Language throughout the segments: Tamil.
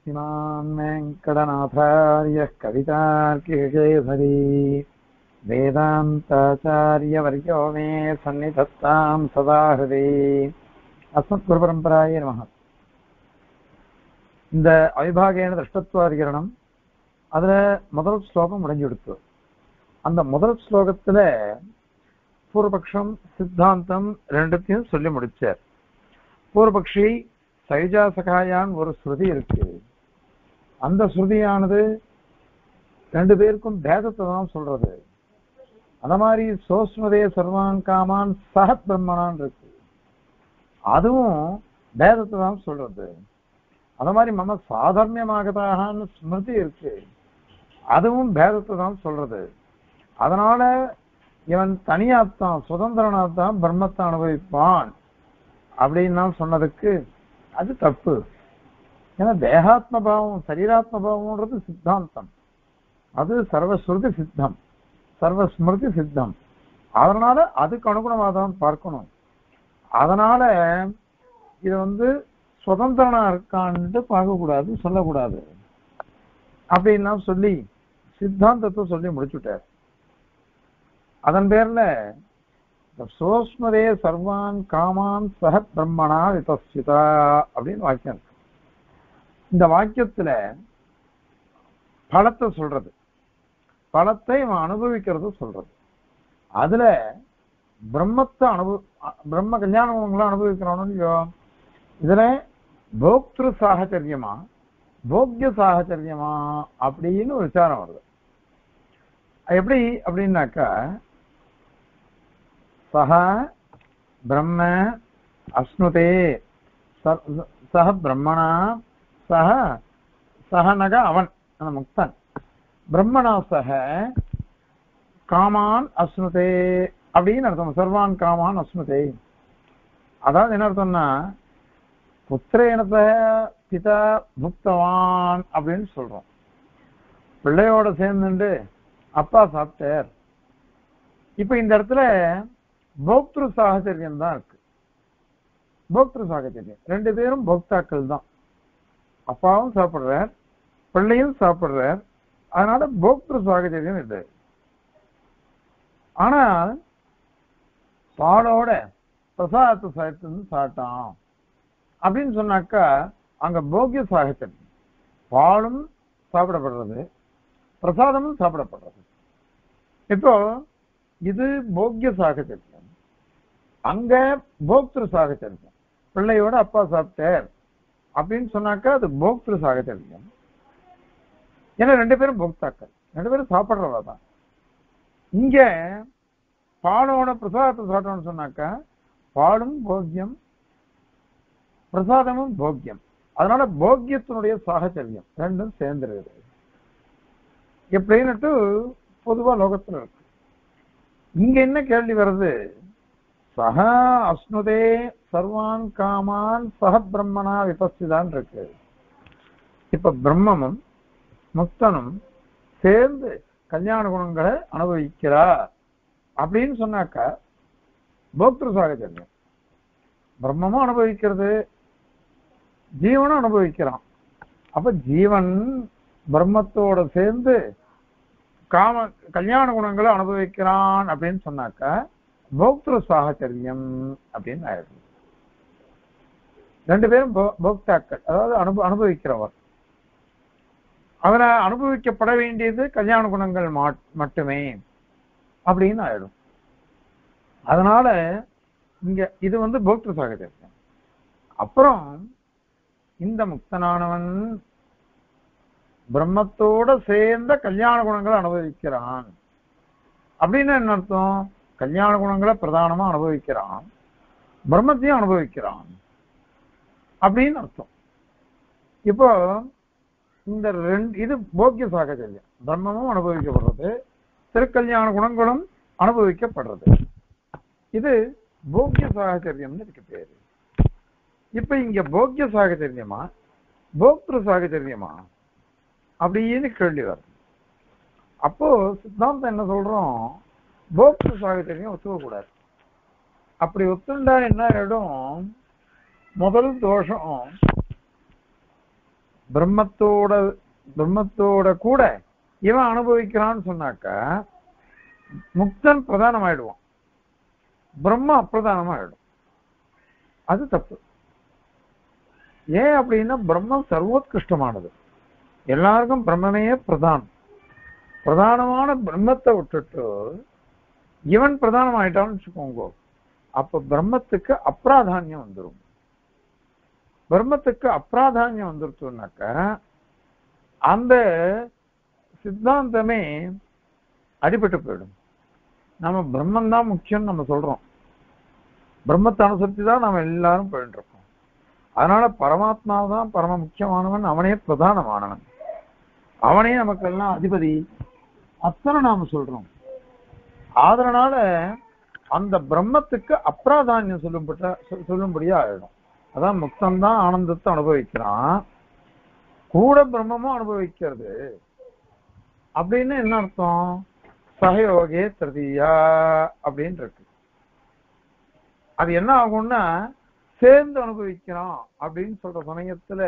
श्रीमान् वेङ्कटनाथार्यः कवितार्किकेसरी वेदान्ताचार्यवर्यो मे सन्निधत्तां सदा हृदि अस्मद्गुरुपरम्परायै नमः. இந்த அவிபாகேன திருஷ்டத்வாதிகரணம் அதுல முதல் ஸ்லோகம் முடிஞ்சுடுத்து. அந்த முதல் ஸ்லோகத்துல பூர்வபக்ஷம் சித்தாந்தம் ரெண்டுத்தையும் சொல்லி முடிச்சார். பூர்வபக்ஷி சைஜா சகாயான் ஒரு ஸ்ருதி இருக்கு. அந்த ஸ்ருதியானது ரெண்டு பேருக்கும் பேதத்தை தான் சொல்றது. அந்த மாதிரி சோஸ்மதே சர்வான் காமான் சஹ பிரம்மனான் இருக்கு, அதுவும் பேதத்தை தான் சொல்றது. அந்த மாதிரி மம சாதர்மியமாகதான்னு ஸ்மிருதி இருக்கு, அதுவும் பேதத்தை தான் சொல்றது. அதனால இவன் தனியாத்தான் சுதந்திரனாத்தான் பிரம்மத்தை அனுபவிப்பான் அப்படின்னு சொன்னதுக்கு அது தப்பு. ஏன்னா தேகாத்ம பாவம் சரீராத்ம பாவம்ன்றது சித்தாந்தம், அது சர்வஸ்ருதி சித்தம், சர்வஸ்மிருதி சித்தம். அதனால அதுக்கு அனுகுணமாக தான் பார்க்கணும். அதனால இது சுதந்திரனா இருக்கான்ட்டு பார்க்கக்கூடாது, சொல்லக்கூடாது அப்படின்னா சொல்லி சித்தாந்தத்தை சொல்லி முடிச்சுட்டார். அதன் பேர்ல சோஸ்மதே சர்வான் காமான் சஹ பிரம்மணா விபஸ்சிதா அப்படின்னு வாக்கியம் இருக்கு. இந்த வாக்கியத்துல பலத்தை சொல்றது, பலத்தை அவன் அனுபவிக்கிறது சொல்றது. அதுல பிரம்மத்தை பிரம்ம கல்யாண குணங்களை அனுபவிக்கிறானோ இல்லையோ, இதுல போக்திரு சாகச்சரியமா போக்ய சாகச்சரியமா அப்படின்னு ஒரு விசாரம் வருது. எப்படி அப்படின்னாக்கா, சஹ பிரம்ம அஸ்னுதே சஹ பிரம்மணா சஹ சஹனக அவன் அந்த முக்தன் பிரம்மணா சஹ காமான் அஸ்னுதே அப்படின்னு அர்த்தம். சர்வான் காமான் அஸ்னுதே, அதாவது என்ன அர்த்தம்னா புத்திரேனத பிதா புக்தவான் அப்படின்னு சொல்றோம். பிள்ளையோட சேர்ந்துட்டு அப்பா சாப்பிட்டார். இப்ப இந்த இடத்துல போக்திரு சாகச்சரியம் தான் இருக்கு. போக்திரு சாகச்சரியம் ரெண்டு பேரும் போக்தாக்கள் தான். அப்பாவும் சாப்பிடுறார், பிள்ளையும் சாப்பிடுறார். அதனால போக்திரு சாகச்சரியம் இது. ஆனால் பாலோட பிரசாதத்தை சாப்பிட்டு சாப்பிட்டான் அப்படின்னு சொன்னாக்கா அங்க போக்கிய சாகச்சரியம், பாலும் சாப்பிடப்படுறது, பிரசாதமும் சாப்பிடப்படுறது. இப்போ இது போக்கிய சாகச்சரியம், அங்க போக்திரு சாகச்சரியம். பிள்ளையோட அப்பா சாப்பிட்டார் அப்படின்னு சொன்னாக்கா அது போக்திரு சாகச்சரியம். ஏன்னா ரெண்டு பேரும் போக்தாக்கள், ரெண்டு பேரும் சாப்பிட்றவா தான். இங்க பாலோட பிரசாதத்தை சாப்பிட்டோம்னு சொன்னாக்கா பாலும் போக்கியம், பிரசாதமும் போக்கியம். அதனால போக்கியத்தினுடைய சாகச்சரியம் ரெண்டும் சேர்ந்துருது. எப்படின்னுட்டு பொதுவா லோகத்துல இருக்கு. இங்க என்ன கேள்வி வருது, சஹ அஸ்னுதே சர்வான் காமான் சஹ பிரம்மனா விபஸ்திதான் இருக்கு. இப்ப பிரம்மமும் முக்தனும் சேர்ந்து கல்யாண குணங்களை அனுபவிக்கிறா அப்படின்னு சொன்னாக்கா போக்திரு சாகச்சரியம். பிரம்மமும் அனுபவிக்கிறது, ஜீவனும் அனுபவிக்கிறான். அப்ப ஜீவன் பிரம்மத்தோட சேர்ந்து கல்யாண குணங்களை அனுபவிக்கிறான் அப்படின்னு சொன்னாக்கா போக்திரு சாகச்சரியம் அப்படின்னு ஆயிடுது. ரெண்டு பேரும் போக்தாக்கள், அதாவது அனுபவிக்கிறவர். அவரை அனுபவிக்கப்பட வேண்டியது கல்யாண குணங்கள் மட்டுமே அப்படின்னு ஆயிடும். அதனால இங்க இது போக்திரு சாகச்சரியம். அப்புறம் இந்த முக்தனானவன் பிரம்மத்தோட சேர்ந்த கல்யாண குணங்களை அனுபவிக்கிறான் அப்படின்னு என்ன அர்த்தம், கல்யாண குணங்களை பிரதானமா அனுபவிக்கிறான், பிரம்மத்தையும் அனுபவிக்கிறான் அப்படின்னு அர்த்தம். இப்போ இந்த இது போக்கிய சாகச்சரியம், பிரம்மமும் அனுபவிக்கப்படுறது, திருக்கல்யாண குணங்களும் அனுபவிக்கப்படுறது. இது போக்கிய சாகச்சரியம்னு இதுக்கு பேரு. இப்ப இங்க போக்கிய சாகச்சரியமா போக்திரு சாகச்சரியமா அப்படின்னு கேள்வி வருது. அப்போ சித்தாந்தம் என்ன சொல்றோம், போக்திரு சாகச்சரியம் ஒத்துக்கக்கூடாது. அப்படி ஒத்துண்டா என்ன ஆயிடும், முதல் தோஷம் பிரம்மத்தோட பிரம்மத்தோட கூட இவன் அனுபவிக்கிறான்னு சொன்னாக்கா முக்தன் பிரதானமாயிடுவான், பிரம்ம அப்பிரதானமாயிடும். அது தப்பு. ஏன் அப்படின்னா பிரம்மம் சர்வோத்கிருஷ்டமானது, எல்லாருக்கும் பிரம்மனே பிரதானம். பிரதானமான பிரம்மத்தை விட்டுட்டு இவன் பிரதானம் ஆயிட்டான்னு வச்சுக்கோங்க, அப்ப பிரம்மத்துக்கு அப்பிராதானியம் வந்துடும். பிரம்மத்துக்கு அப்பிராதானியம் வந்துருச்சுனாக்க அந்த சித்தாந்தமே அடிபட்டு போயிடும். நம்ம பிரம்மன் தான் முக்கியம் நம்ம சொல்றோம், பிரம்மத்தை அனுசரித்து தான் நம்ம எல்லாரும் போயிட்டு இருக்கோம். அதனால பரமாத்மா தான் பரம முக்கியமானவன், அவனே பிரதானமானவன், அவனே நமக்கெல்லாம் அதிபதி, அத்தனை நாம சொல்றோம். அதனால அந்த பிரம்மத்துக்கு அப்பிராதானியம் சொல்லும்படியா ஆயிடும். அதான் முக்தன் தான் ஆனந்தத்தை அனுபவிக்கிறான், கூட பிரம்மமும் அனுபவிக்கிறது. அப்படின்னு என்ன அர்த்தம்? சகயோகே திருதியா அப்படின்னு இருக்கு. அது என்ன ஆகும்னா சேர்ந்து அனுபவிக்கிறான் அப்படின்னு சொல்ற சமயத்துல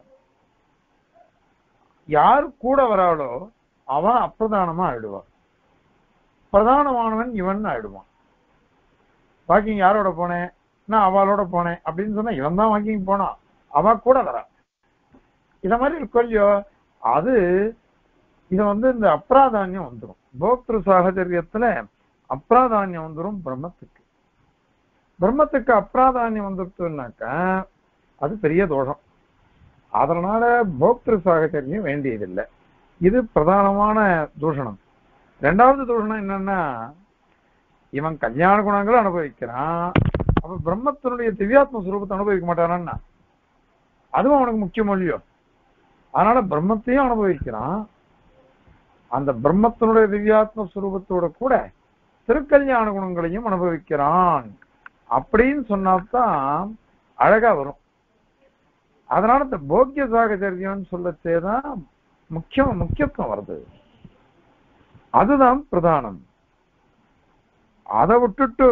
யார் கூட வராளோ அவன் அப்பிரதானமா ஆயிடுவான், பிரதானமானவன் இவன் ஆயிடுவான். வாக்கிங் யாரோட போனேன், நான் அவளோட போனேன் அப்படின்னு சொன்னா இவன் தான் வாக்கிங் போனான், அவ கூட வரா. இத மாதிரி இருக்கும் இல்லையோ, அது இது இந்த அப்பிராதானியம் வந்துடும். போக்திரு சாகச்சரியத்துல அப்பிராதானியம் வந்துடும் பிரம்மத்துக்கு. பிரம்மத்துக்கு அப்பிராதானியம் வந்துருச்சுனாக்க அது பெரிய தோஷம். அதனால போக்திரு சாகச்சரியம் வேண்டியதில்லை. இது பிரதானமான தூஷணம். ரெண்டாவது தூஷணம் என்னன்னா, இவன் கல்யாண குணங்களை அனுபவிக்கிறான், அப்ப பிரம்மத்தினுடைய திவ்யாத்ம சுரூபத்தை அனுபவிக்க மாட்டானா? அதுவும் அவனுக்கு முக்கியம் இல்லையோ. அதனால பிரம்மத்தையும் அனுபவிக்கிறான், அந்த பிரம்மத்தினுடைய திவ்யாத்ம சுரூபத்தோட கூட திருக்கல்யாண குணங்களையும் அனுபவிக்கிறான் அப்படின்னு சொன்னாதான் அழகா வரும். அதனால இந்த போக்கிய சாகச்சரியம் சொல்லச்சேதான் முக்கியத்துவம் வருது. அதுதான் பிரதானம். அதை விட்டுட்டு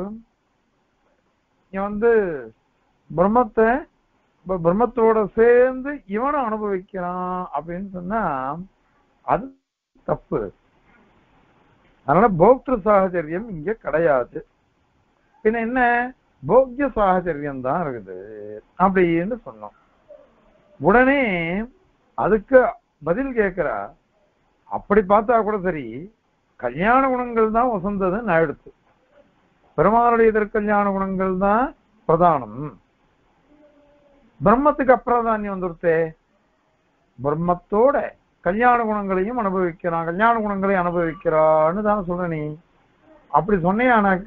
பிரம்மத்தோட சேர்ந்து இவனும் அனுபவிக்கிறான் அப்படின்னு சொன்னா அது தப்பு. அதனால போக்திரு சாகச்சரியம் இங்க கிடையாது. பின்ன என்ன, போக்கிய சாகச்சரியம் தான் இருக்குது அப்படின்னு சொன்னோம். உடனே அதுக்கு பதில் கேட்கிறா, அப்படி பார்த்தா கூட சரி, கல்யாண குணங்கள் தான் வசந்ததுன்னு ஆயிடுச்சு, பெருமாளுடைய திருக்கல்யாண குணங்கள் தான் பிரதானம், பிரம்மத்துக்கு அப்பிரதானியம் வந்துருத்தே, பிரம்மத்தோட கல்யாண குணங்களையும் அனுபவிக்கிறான், கல்யாண குணங்களையும் அனுபவிக்கிறான்னு தானே சொல்ற நீ. அப்படி சொன்னியானாக்க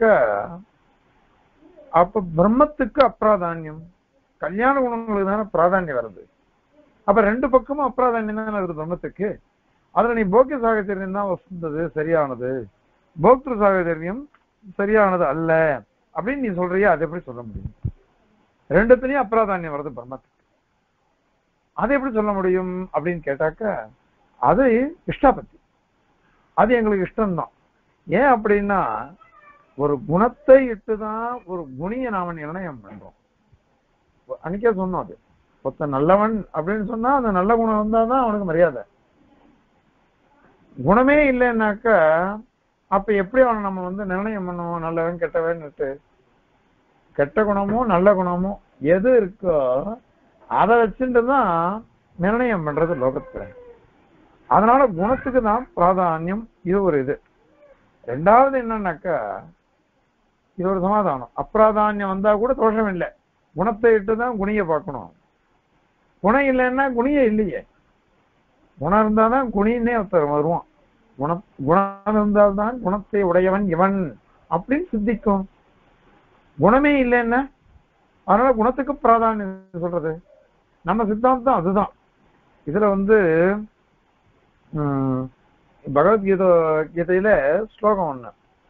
அப்ப பிரம்மத்துக்கு அப்பிராதானியம், கல்யாண குணங்களுக்கு தானே பிராதானியம் வருது. அப்ப ரெண்டு பக்கமும் அப்பிராதானியம் தானே வருது பிரம்மத்துக்கு. அதுல நீ போக்கிய சாகச்சரியம் தான் வசந்தது சரியானது, போக்திரு சாகச்சரியம் சரியானது அல்ல அப்படின்னு நீ சொல்றியா? அது எப்படி சொல்ல முடியும்? ரெண்டுத்திலையும் அப்பிராதானியம் வருது பிரம்மத்துக்கு, அது எப்படி சொல்ல முடியும் அப்படின்னு கேட்டாக்க அது இஷ்டாபத்தி, அது எங்களுக்கு இஷ்டம்தான். ஏன் அப்படின்னா ஒரு குணத்தை இட்டுதான் ஒரு குணியை நாம நிர்ணயம் பண்றோம். அன்னைக்கே சொன்னோம், அது ஒருத்த நல்லவன் அப்படின்னு சொன்னா அந்த நல்ல குணம் வந்தாதான் அவனுக்கு மரியாதை. குணமே இல்லைன்னாக்க அப்ப எப்படி அவனை நம்ம நிர்ணயம் பண்ணுவோம் நல்லவன் கெட்டவன்னுட்டு? கெட்ட குணமோ நல்ல குணமோ எது இருக்கோ அதை வச்சுட்டுதான் நிர்ணயம் பண்றது லோகத்துல. அதனால குணத்துக்கு தான் பிராதானியம். இது ஒரு இது. ரெண்டாவது என்னன்னாக்கா இது ஒரு சமாதானம். அப்பிராதானியம் வந்தா கூட தோஷம் இல்லை, குணத்தை இட்டுதான் குணிய பார்க்கணும். குணம் இல்லைன்னா குணியே இல்லையே. குணம் இருந்தாதான் குணின்னே ஒருத்தர் வருவான். குணம் இருந்தால்தான் குணத்தை உடையவன் இவன் அப்படின்னு சித்திக்கும். குணமே இல்லைன்னா அதனால குணத்துக்கு பிராதானியம் சொல்றது நம்ம சித்தாந்தம் அதுதான். இதுல பகவத்கீதையில ஸ்லோகம் ஒண்ணு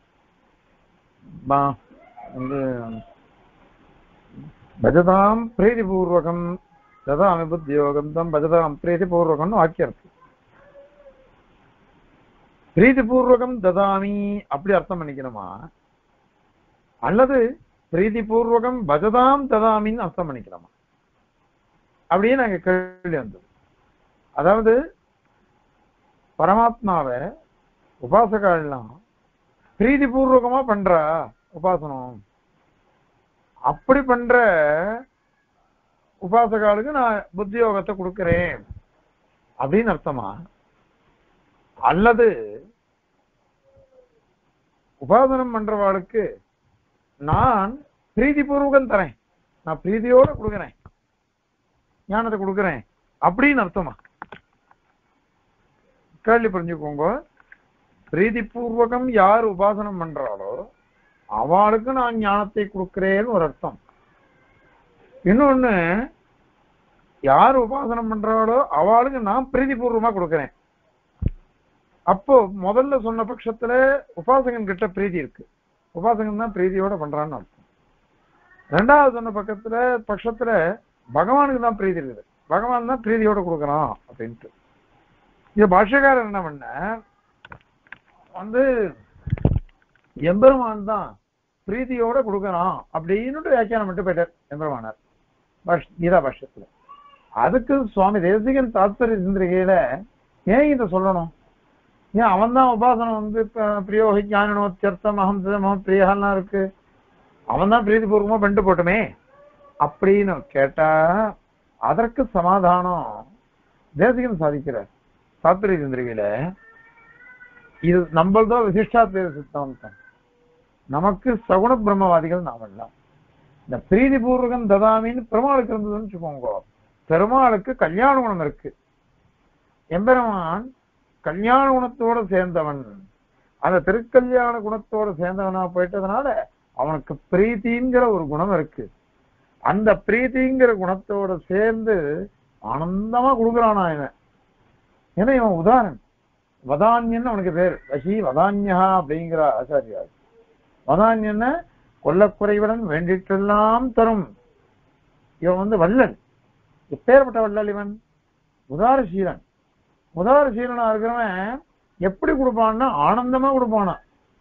பஜதாம் பிரீதிபூர்வகம் ததாமி புத்தியோகம் தம் பஜதாம் பிரீதிபூர்வகம்னு வாக்கியம் இருக்கு. பிரீதிபூர்வகம் ததாமி அப்படி அர்த்தம் பண்ணிக்கணுமா, அல்லது பிரீதிபூர்வகம் பஜதாம் ததாமின்னு அர்த்தம் பண்ணிக்கலாமா? அப்படியே நாங்க கேள்வி வந்தது. அதாவது பரமாத்மாவை உபாசகெல்லாம் பிரீதி பூர்வகமா பண்றா உபாசனம். அப்படி பண்ற உபாசகாலுக்கு நான் புத்தி யோகத்தை கொடுக்கிறேன் அப்படின்னு அர்த்தமா? அல்லது உபாசனம் பண்றவாளுக்கு நான் பிரீதி பூர்வகம் தரேன், நான் பிரீதியோட கொடுக்கிறேன், ஞானத்தை கொடுக்கிறேன் அப்படின்னு அர்த்தமா? கேள்வி புரிஞ்சுக்கோங்க. பிரீதி பூர்வகம் யார் உபாசனம் பண்றாளோ அவளுக்கு நான் ஞானத்தை கொடுக்கிறேன்னு ஒரு அர்த்தம். இன்னொன்னு, யார் உபாசனம் பண்றாளோ அவளுக்கு நான் பிரீதி பூர்வமா கொடுக்கிறேன். அப்போ முதல்ல சொன்ன பட்சத்துல உபாசகன் கிட்ட பிரீதி இருக்கு, உபாசகன் தான் பிரீதியோட பண்றான்னு அர்த்தம். ரெண்டாவது சொன்ன பட்சத்துல பகவானுக்கு தான் பிரீதி இருக்குது, பகவான் தான் பிரீதியோட கொடுக்கறான் அப்படின்ட்டு. இது பாஷ்யக்காரர் என்ன பண்ண எம்பெருமான் தான் பிரீதியோட கொடுக்கறான் அப்படின்னு வியாக்கியானம் மட்டும் போயிட்டார் எம்பெருமானார் கீதா பாஷ்யத்துல. அதுக்கு சுவாமி தேசிகன் தாத்பரிய சிந்திரிகையில ஏன் இதை சொல்லணும்? ஏன் அவன் தான் உபாசனம் பிரியோகி ஞானோத்தியர்த்தம் அகம் பிரியாலாம் இருக்கு, அவன் தான் பிரீதி பூர்வமா பண்ணிட்டு போட்டுமே அப்படின்னு கேட்டா அதற்கு சமாதானம் தேசிகன் சாதிக்கிறார் தாத்பரிய சிந்திரிகையில. இது நம்மள்தான் விசிஷ்டாத்வைத சித்தாந்தம், நமக்கு சகுண பிரம்மவாதிகள் நாமெல்லாம். இந்த பிரீதி பூர்வகம் ததாமின்னு பெருமாளுக்கு இருந்ததுன்னு வச்சுக்கோங்க. பெருமாளுக்கு கல்யாண குணம் இருக்கு, எம்பெருமான் கல்யாண குணத்தோட சேர்ந்தவன், அந்த திருக்கல்யாண குணத்தோட சேர்ந்தவனா போயிட்டதுனால அவனுக்கு பிரீத்திங்கிற ஒரு குணம் இருக்கு. அந்த பிரீத்திங்கிற குணத்தோட சேர்ந்து ஆனந்தமா கொடுக்குறானா இவன். ஏன்னா இவன் உதாரணம் வதான்யன்னு அவனுக்கு பேர், வசி வதான்யா அப்படிங்கிற ஆச்சாரியார். வதான்யன்னு கொல்லக்குறைவுடன் வேண்டிட்டெல்லாம் தரும். இவன் வல்லன். எப்பேற்பட்ட வல்லல் இவன்? உதாரசீலன். உதாரசீலனா இருக்கிறவன் எப்படி கொடுப்பான்னா ஆனந்தமா கொடுப்பானா,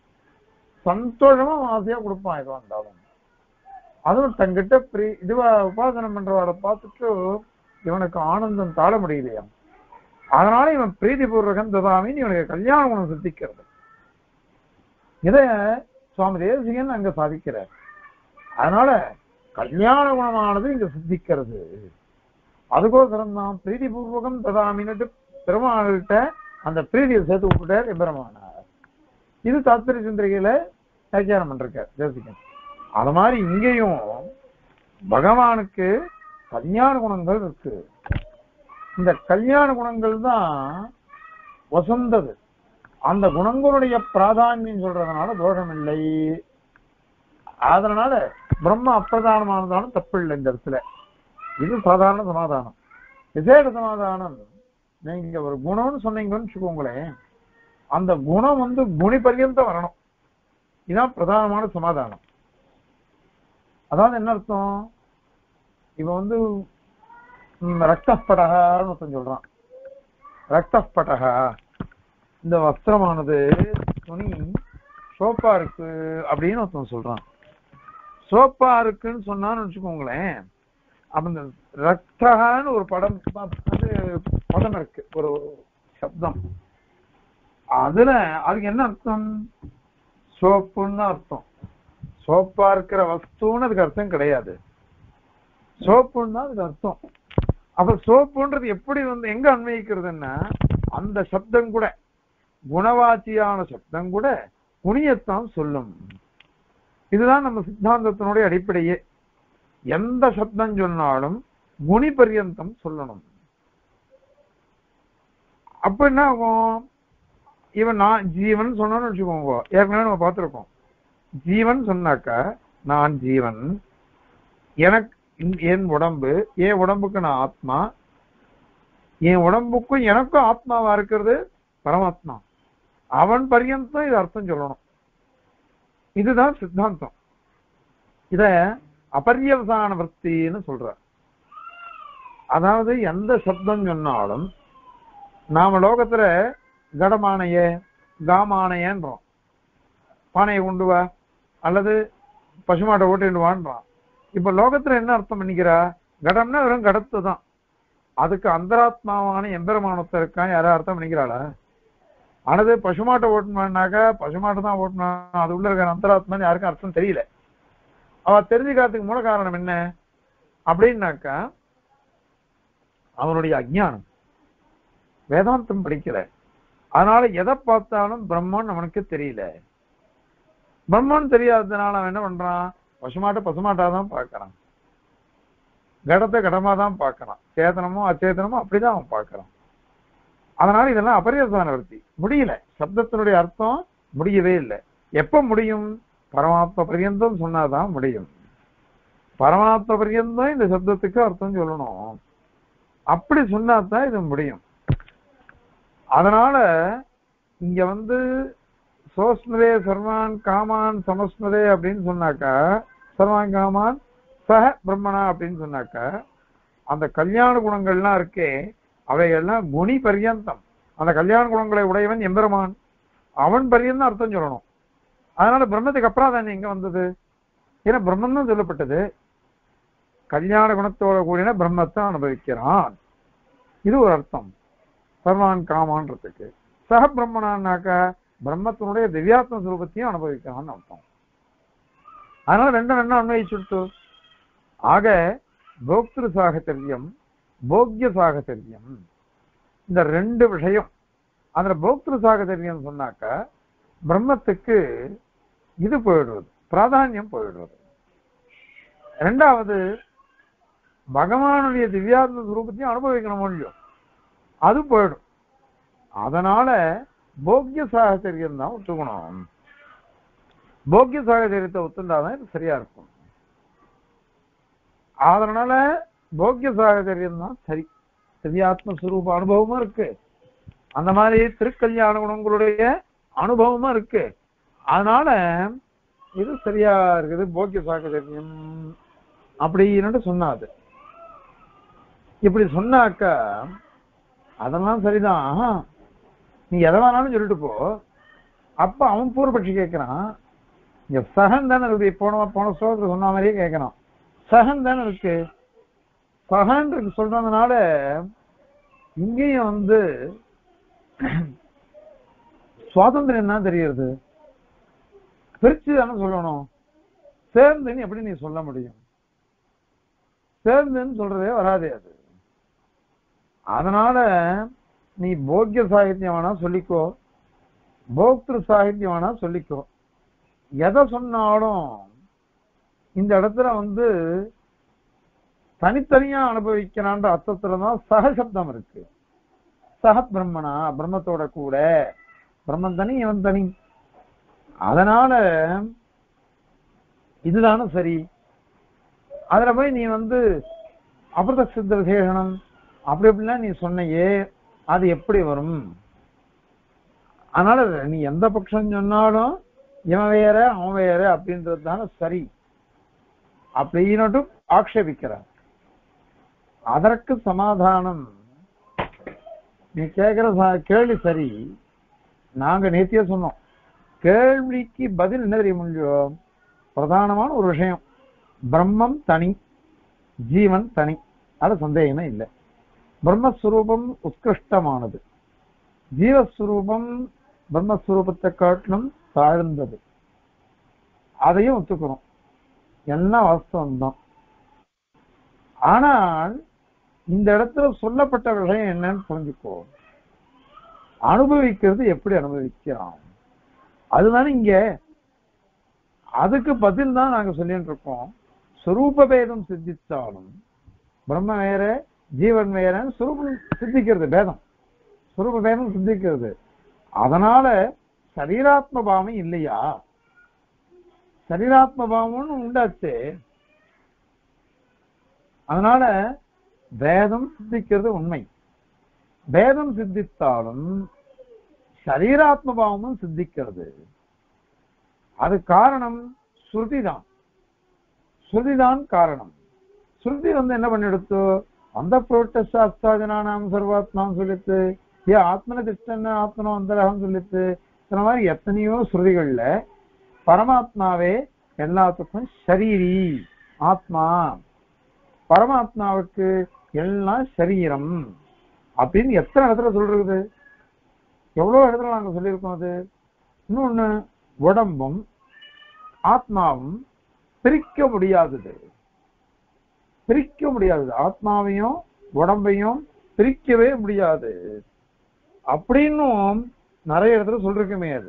சந்தோஷமா ஆசையா கொடுப்பான். இது வந்தாலும் அதுவும் தங்கிட்ட இதுவா உபாசனம் பண்றவாட பார்த்துட்டு இவனுக்கு ஆனந்தம் தாழ முடியலையா. அதனால இவன் பிரீதி பூர்வகம் ததாமின்னு இவனுக்கு கல்யாண குணம் சித்திக்கிறது. இத சுவாமி தேசிகன் அங்க சாதிக்கிறார். அதனால கல்யாண குணமானது இங்க சித்திக்கிறது. அதுக்கோசரம் தான் பிரீதி பூர்வகம் ததாமின்னு பெருமாள்கிட்ட அந்த பிரீதியை சேர்த்து விட்டுட்டார் எம்பெருமானார். இது தாத்பரிய சிந்திரிகையில வியாக்கியானம் பண்றார் தேசிகன். அது மாதிரி இங்கேயும் பகவானுக்கு கல்யாண குணங்கள் இருக்கு. இந்த கல்யாண குணங்கள் தான் வசந்தது. அந்த குணங்களுடைய பிராதானியம் சொல்றதுனால தோஷம் இல்லை. அதனால பிரம்ம அப்பிரதானமானதாலும் தப்பு இல்லை இந்த இடத்துல. இது சாதாரண சமாதானம். விசேட சமாதானம், நீங்க ஒரு குணம்னு சொன்னீங்கன்னு வச்சுக்கோங்களேன், அந்த குணம் குணி பர்யந்தம் வரணும். இதுதான் பிரதானமான சமாதானம். அதாவது என்ன அர்த்தம்? இவன் ரக்தப்படகான்னு ஒருத்தன் சொல்றான். ரக்தப்படகா, இந்த வஸ்திரமானது துணி சோப்பா இருக்கு அப்படின்னு ஒருத்தன் சொல்றான். சோப்பா இருக்குன்னு சொன்னான்னு வச்சுக்கோங்களேன், அப்ப இந்த ரக்தகான்னு ஒரு படம் இருக்கு, ஒரு சப்தம். அதுல அதுக்கு என்ன அர்த்தம்? சோப்புன்னு தான் அர்த்தம். சோப்பா இருக்கிற வஸ்துன்னு அதுக்கு அர்த்தம் கிடையாது, சோப்புன்னு தான் அதுக்கு அர்த்தம். அப்ப சோப்புன்றது எப்படி எங்க அன்வயிக்கிறதுன்னா, அந்த சப்தம் கூட குணவாச்சியான சப்தம் கூட குணியத்தான் சொல்லும். இதுதான் நம்ம சித்தாந்தத்தினுடைய அடிப்படையே. எந்த சப்தம் சொன்னாலும் குணி பர்யந்தம் சொல்லணும். அப்ப என்ன ஆகும்? இவன் நான் ஜீவன் சொன்னு வச்சுக்கோங்க, ஏற்கனவே நம்ம பார்த்திருக்கோம். ஜீவன் சொன்னாக்கா நான் ஜீவன், எனக்கு என் உடம்பு, என் உடம்புக்கு நான் ஆத்மா, என் உடம்புக்கும் எனக்கும் ஆத்மாவா இருக்கிறது பரமாத்மா. அவன் பர்யந்தம் இது அர்த்தம் சொல்லணும். இதுதான் சித்தாந்தம். இத அபர்யவசான விற்த்தின்னு சொல்ற. அதாவது எந்த சப்தம் சொன்னாலும் நாம லோகத்துல கடமானைய காமானையன்றோம், பானையை கொண்டு வா அல்லது பசுமாட்டை ஓட்டிட்டு வான்றான். இப்ப லோகத்துல என்ன அர்த்தம் பண்ணிக்கிறா? கடம்னா வெறும் கடத்து தான். அதுக்கு அந்தராத்மாவான எம்பெருமானத்தை இருக்கான் யாரும் அர்த்தம் பண்ணிக்கிறாளா? ஆனது பசுமாட்டை ஓட்டணும்னாக்கா பசுமாட்டை தான் ஓட்டணும், அது உள்ள இருக்கிற அந்தராத்மான்னு யாருக்கும் அர்த்தம் தெரியல. அவ தெரிஞ்சுக்கிறதுக்கு மூல காரணம் என்ன அப்படின்னாக்கா அவனுடைய அஜ்ஞானம், வேதாந்தம் படிக்கல. அதனால எதை பார்த்தாலும் பிரம்மன் அவனுக்கு தெரியல. பிரம்மன் தெரியாததுனால அவன் என்ன பண்றான், பசுமாட்டை பசுமாட்டாதான் பார்க்கறான், கடத்தை கடமா தான் பார்க்கறான், சேதனமோ அச்சேதனமோ அப்படிதான் அவன் பார்க்கறான். அதனால இதெல்லாம் அபரியோசன விருத்தி முடியல. சப்தத்தினுடைய அர்த்தம் முடியவே இல்லை. எப்ப முடியும்? பரமாத்ம பரியந்தம் சொன்னாதான் முடியும். பரமாத்ம பரியந்தம் இந்த சப்தத்துக்கு அர்த்தம் சொல்லணும், அப்படி சொன்னாதான் இது முடியும். அதனால இங்க சோஸ்மதே சர்வான் காமான் சமஸ்மதே அப்படின்னு சொன்னாக்கா, சர்வான் காமான் சஹ பிரம்மணா அப்படின்னு சொன்னாக்கா, அந்த கல்யாண குணங்கள்லாம் இருக்கே அவைகள்லாம் குணி பரியந்தம். அந்த கல்யாண குணங்களை உடையவன் எம்பெருமான், அவன் பரியந்தம் அர்த்தம் சொல்லணும். அதனால பிரம்மத்துக்கு அப்புறம் தானே எங்க வந்தது? ஏன்னா பிரம்மன் தான் சொல்லப்பட்டது. கல்யாண குணத்தோட கூடின பிரம்மத்தை அனுபவிக்கிறான், இது ஒரு அர்த்தம். சர்வான் காமான்றதுக்கு சக பிரம்மனான்னாக்கா பிரம்மத்தினுடைய திவ்யாத்ம சுரூபத்தையும் அனுபவிக்கிறான்னு அர்த்தம். அதனால ரெண்டும் அன்வயிச்சுட்டு ஆக போக்திரு சாகச்சரியம் போக்ய சாகச்சரியம் இந்த ரெண்டு விஷயம். அந்த போக்திரு சாகச்சரியம் சொன்னாக்க பிரம்மத்துக்கு இது போயிடுவது, பிராதானியம் போயிடுவது. ரெண்டாவது பகவானுடைய திவ்யாத்ம சுரூபத்தையும் அனுபவிக்கணும் இல்லையோ, அது போயிடும். அதனால போக்ய சாகச்சரியம் தான் ஒத்துக்கணும். போக்ய சாகச்சரியத்தை ஒத்துண்டாதான் இது சரியா இருக்கும். அதனால போக்ய சாகச்சரியம் தான் சரி. திவ்யாத்ம சுரூப அனுபவமும் இருக்கு, அந்த மாதிரி திருக்கல்யாண குணங்களுடைய அனுபவமும் இருக்கு. அதனால இது சரியா இருக்குது. போக்ய சாகச்சரியம் அப்படின்னு சொன்னாது. இப்படி சொன்னாக்கா அதெல்லாம் சரிதான், நீ எதை வேணாலும் சொல்லிட்டு போ. அப்ப அவன் பூர்வபட்சி கேட்கிறான், இங்க சகன் தானே இருக்கு. போன ஸ்லோகத்துல சொன்ன மாதிரியே கேட்கறான், சகன் தானே இருக்கு. சகன் இருக்கு சொல்றதுனால இங்கேயும் சுவாதந்திரம் என்ன தெரியுது? பிரிச்சு தானே சொல்லணும். சேர்ந்துன்னு எப்படி நீ சொல்ல முடியும்? சேர்ந்துன்னு சொல்றதே வராதே அது. அதனால நீ போக்கிய சாகித்யம் வேணா சொல்லிக்கோ, போக்திரு சாகித்யம் வேணா சொல்லிக்கோ, எதை சொன்னாலும் இந்த இடத்துல தனித்தனியா அனுபவிக்கிறான்ற அர்த்தத்துலதான் சகசப்தம் இருக்கு. சக பிரம்மனா, பிரம்மத்தோட கூட, பிரம்மன் தனி இவன் தனி. அதனால இதுதானே சரி. அதுல போய் நீ அபிரத சித்த விசேஷனம் அப்படி எப்படிலாம் நீ சொன்னையே, அது எப்படி வரும்? அதனால நீ எந்த பட்சம் சொன்னாலும் இவன் வேற அவன் வேற அப்படின்றது தானே சரி அப்படின்னு ஆக்ஷேபிக்கிறார். அதற்கு சமாதானம், நீ கேட்கிற கேள்வி சரி. நாங்க நேத்தியே சொன்னோம், கேள்விக்கு பதில் என்ன தெரிய முடியும்? பிரதானமான ஒரு விஷயம், பிரம்மம் தனி, ஜீவன் தனி, அது சந்தேகமே இல்லை. பிரம்மஸ்வரூபம் உத்கிருஷ்டமானது, ஜீவஸ்வரூபம் பிரம்மஸ்வரூபத்தை காட்டிலும் தாழ்ந்தது. அதையும் ஒத்துக்கிறோம், என்ன வாஸ்தவம் தான். ஆனால் இந்த இடத்துல சொல்லப்பட்ட விஷயம் என்னன்னு புரிஞ்சுக்கோ. அனுபவிக்கிறது எப்படி அனுபவிக்கிறான் அதுதானே இங்க. அதுக்கு பதில் தான் நாங்க சொல்லிட்டு இருக்கோம். சுரூப பேதம் சித்தித்தாலும் பிரம்ம வேற ஜீவன் வேற சுரூபம் சித்திக்கிறது, பேதம் சுரூப பேதம் சித்திக்கிறது. அதனால சரீராத்ம பாவம் இல்லையா? சரீராத்ம பாவம்னு உண்டாச்சு. அதனால பேதம் சித்திக்கிறது உண்மை. பேதம் சித்தித்தாலும் சரீராத்ம பாவமும் சித்திக்கிறது. அது காரணம் ஸ்ருதிதான். ஸ்ருதிதான் காரணம். ஸ்ருதி என்ன பண்ணிடுத்து, அந்த புரோட்டாஸ்திராஜனாம் சர்வாத்மான்னு சொல்லிட்டு, ஆத்மன திஷ்டன் ஆத்மனோ அந்தரகம் சொல்லிட்டு, இந்த மாதிரி எத்தனையோ ஸ்ருதிகள்ல பரமாத்மாவே எல்லாத்துக்கும் ஷரீரி ஆத்மா, பரமாத்மாவுக்கு எல்லாம் சரீரம் அப்படின்னு எத்தனை இடத்துல சொல்றது? எவ்வளவு இடத்துல நாங்க சொல்லியிருக்கோம் அது. இன்னொன்னு, உடம்பும் ஆத்மாவும் பிரிக்க முடியாதது. பிரிக்க முடியாதது. ஆத்மாவையும் உடம்பையும் பிரிக்கவே முடியாது அப்படின்னும் நிறைய இடத்துல சொல்லிருக்குமே. அது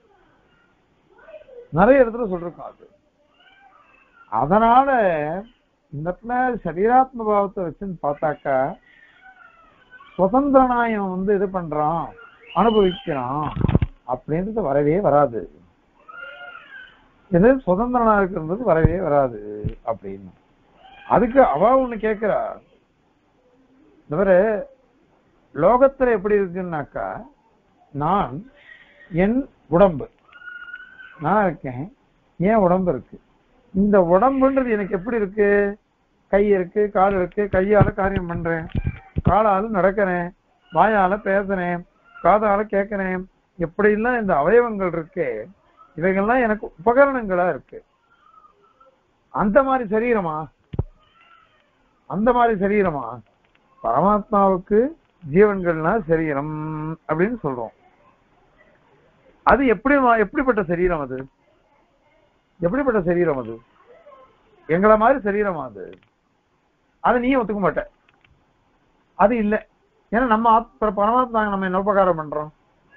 நிறைய இடத்துல சொல்லிருக்கோம் அது. அதனால இந்த இடத்துல சரீராத்ம பாவத்தை வச்சுன்னு பார்த்தாக்கா சுதந்திர நாயம் வந்து இது பண்றான், அனுபவிக்கிறான் அப்படின்றது வரவே வராது. இது சுதந்திரனா இருக்கிறது வரவே வராது அப்படின்னு. அதுக்கு அவ ஒண்ணு கேட்கிறா, தவிர லோகத்துல எப்படி இருக்குன்னாக்கா, நான் என் உடம்பு, நான் இருக்கேன், ஏன் உடம்பு இருக்கு. இந்த உடம்புன்றது எனக்கு எப்படி இருக்கு? கை இருக்கு, கால் இருக்கு, கையால காரியம் பண்றேன், காலால நடக்கிறேன், வாயால பேசுறேன், காதால கேட்கிறேன், எப்படிலாம் இந்த அவயவங்கள் இருக்கு, இவைகள்லாம் எனக்கு உபகரணங்களா இருக்கு. அந்த மாதிரி சரீரமா? அந்த மாதிரி சரீரமா? பரமாத்மாவுக்கு ஜீவன்கள்னா சரீரம் அப்படின்னு சொல்றோம். அது எப்படிப்பட்ட சரீரம் அது? எப்படிப்பட்ட சரீரம் அது? எங்களை மாதிரி சரீரமா அது? அதை நீ ஒத்துக்க மாட்ட. அது இல்லை. ஏன்னா நம்ம பரமாத்மா நம்ம என்ன உபகாரம் பண்றோம்?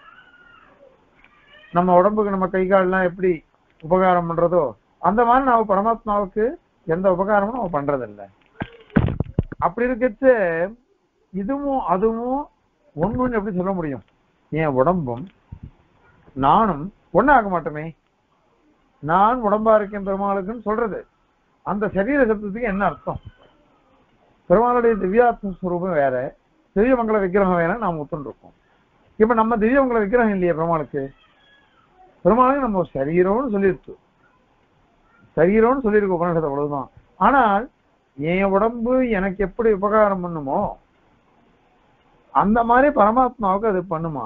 நம்ம உடம்புக்கு நம்ம கை கால்லாம் எப்படி உபகாரம் பண்றதோ அந்த மாதிரி நம்ம பரமாத்மாவுக்கு எந்த உபகாரமும் நம்ம பண்றதில்லை. அப்படி இருக்கச்சு இதுவும் அதுவும் ஒண்ணு எப்படி சொல்ல முடியும்? என் உடம்பும் நானும் ஒன்னும் ஆக மாட்டோமே. நான் உடம்பா இருக்கேன் பெருமாளுக்குன்னு சொல்றது, அந்த சரீர சப்தத்துக்கு என்ன அர்த்தம்? பெருமாளுடைய திவ்யாத்ம ஸ்வரூபம் வேற, திவ்யமங்கல விக்கிரகம் வேற நாம் ஒத்துருக்கோம். இப்ப நம்ம திவ்யமங்கல விக்கிரகம் இல்லையே பெருமாளுக்கு. பெருமாளுக்கு நம்ம சரீரம்னு சொல்லிருச்சு, சரீரம்னு சொல்லியிருக்கோம் உபநிஷத்து, அவ்வளவுதான். ஆனால் என் உடம்பு எனக்கு எப்படி உபகாரம் பண்ணுமோ அந்த மாதிரி பரமாத்மாவுக்கு அது பண்ணுமா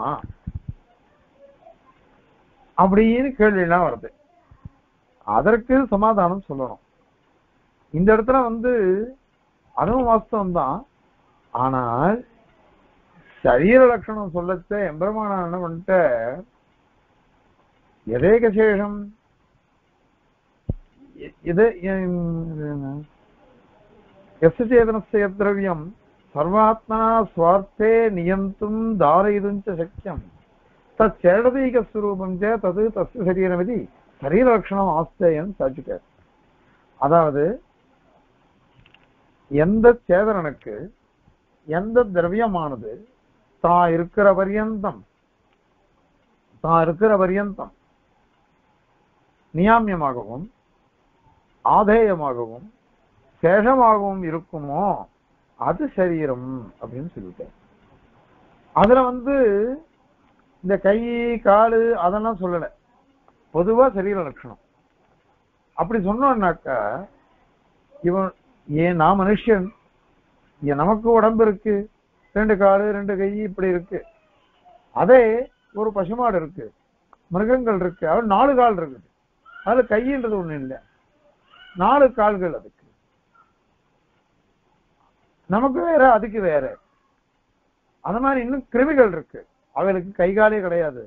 அப்படின்னு கேள்வி எல்லாம் வருது. அதற்கு சமாதானம் சொல்லணும். இந்த இடத்துல வந்து அதுவும் வாஸ்தவம் தான். ஆனால் சரீர லட்சணம் சொல்லச்ச எம்பெருமானா என்ன பண்ணிட்ட, எதேகசேஷம் இது எஸ்சேதனஸ்ய திரவியம் சர்வாத்மனா ஸ்வார்த்தே நியந்தும் தாரயிதுஞ்ச சக்கியம் தச்சேடதீக ஸ்வரூபம் சே தது தஸ்ய சரீரமிதி சரீர லட்சணம் ஆஸ்தேயம் சாட்சிட்டார். அதாவது எந்த சேதனனுக்கு எந்த திரவியமானது தான் இருக்கிற பரியந்தம் நியாமியமாகவும் ஆதேயமாகவும் சேஷமாகவும் இருக்குமோ அது சரீரம் அப்படின்னு சொல்லிட்டேன். அதுல வந்து இந்த கை காலு அதெல்லாம் சொல்லல, பொதுவா சரீர லட்சணம். அப்படி சொன்னோம்னாக்கா இவன் ஏன் நான் மனுஷன், நமக்கு உடம்பு இருக்கு, 2 காலு 2 கை இப்படி இருக்கு. அதே ஒரு பசுமாடு இருக்கு, மிருகங்கள் இருக்கு, அவர் 4 கால் இருக்குது, அதுல கைன்றது ஒண்ணு இல்லை, 4 கால்கள் அதுக்கு. நமக்கு வேற அதுக்கு வேற. அந்த மாதிரி இன்னும் கிருமிகள் இருக்கு, அவளுக்கு கைகாலே கிடையாது,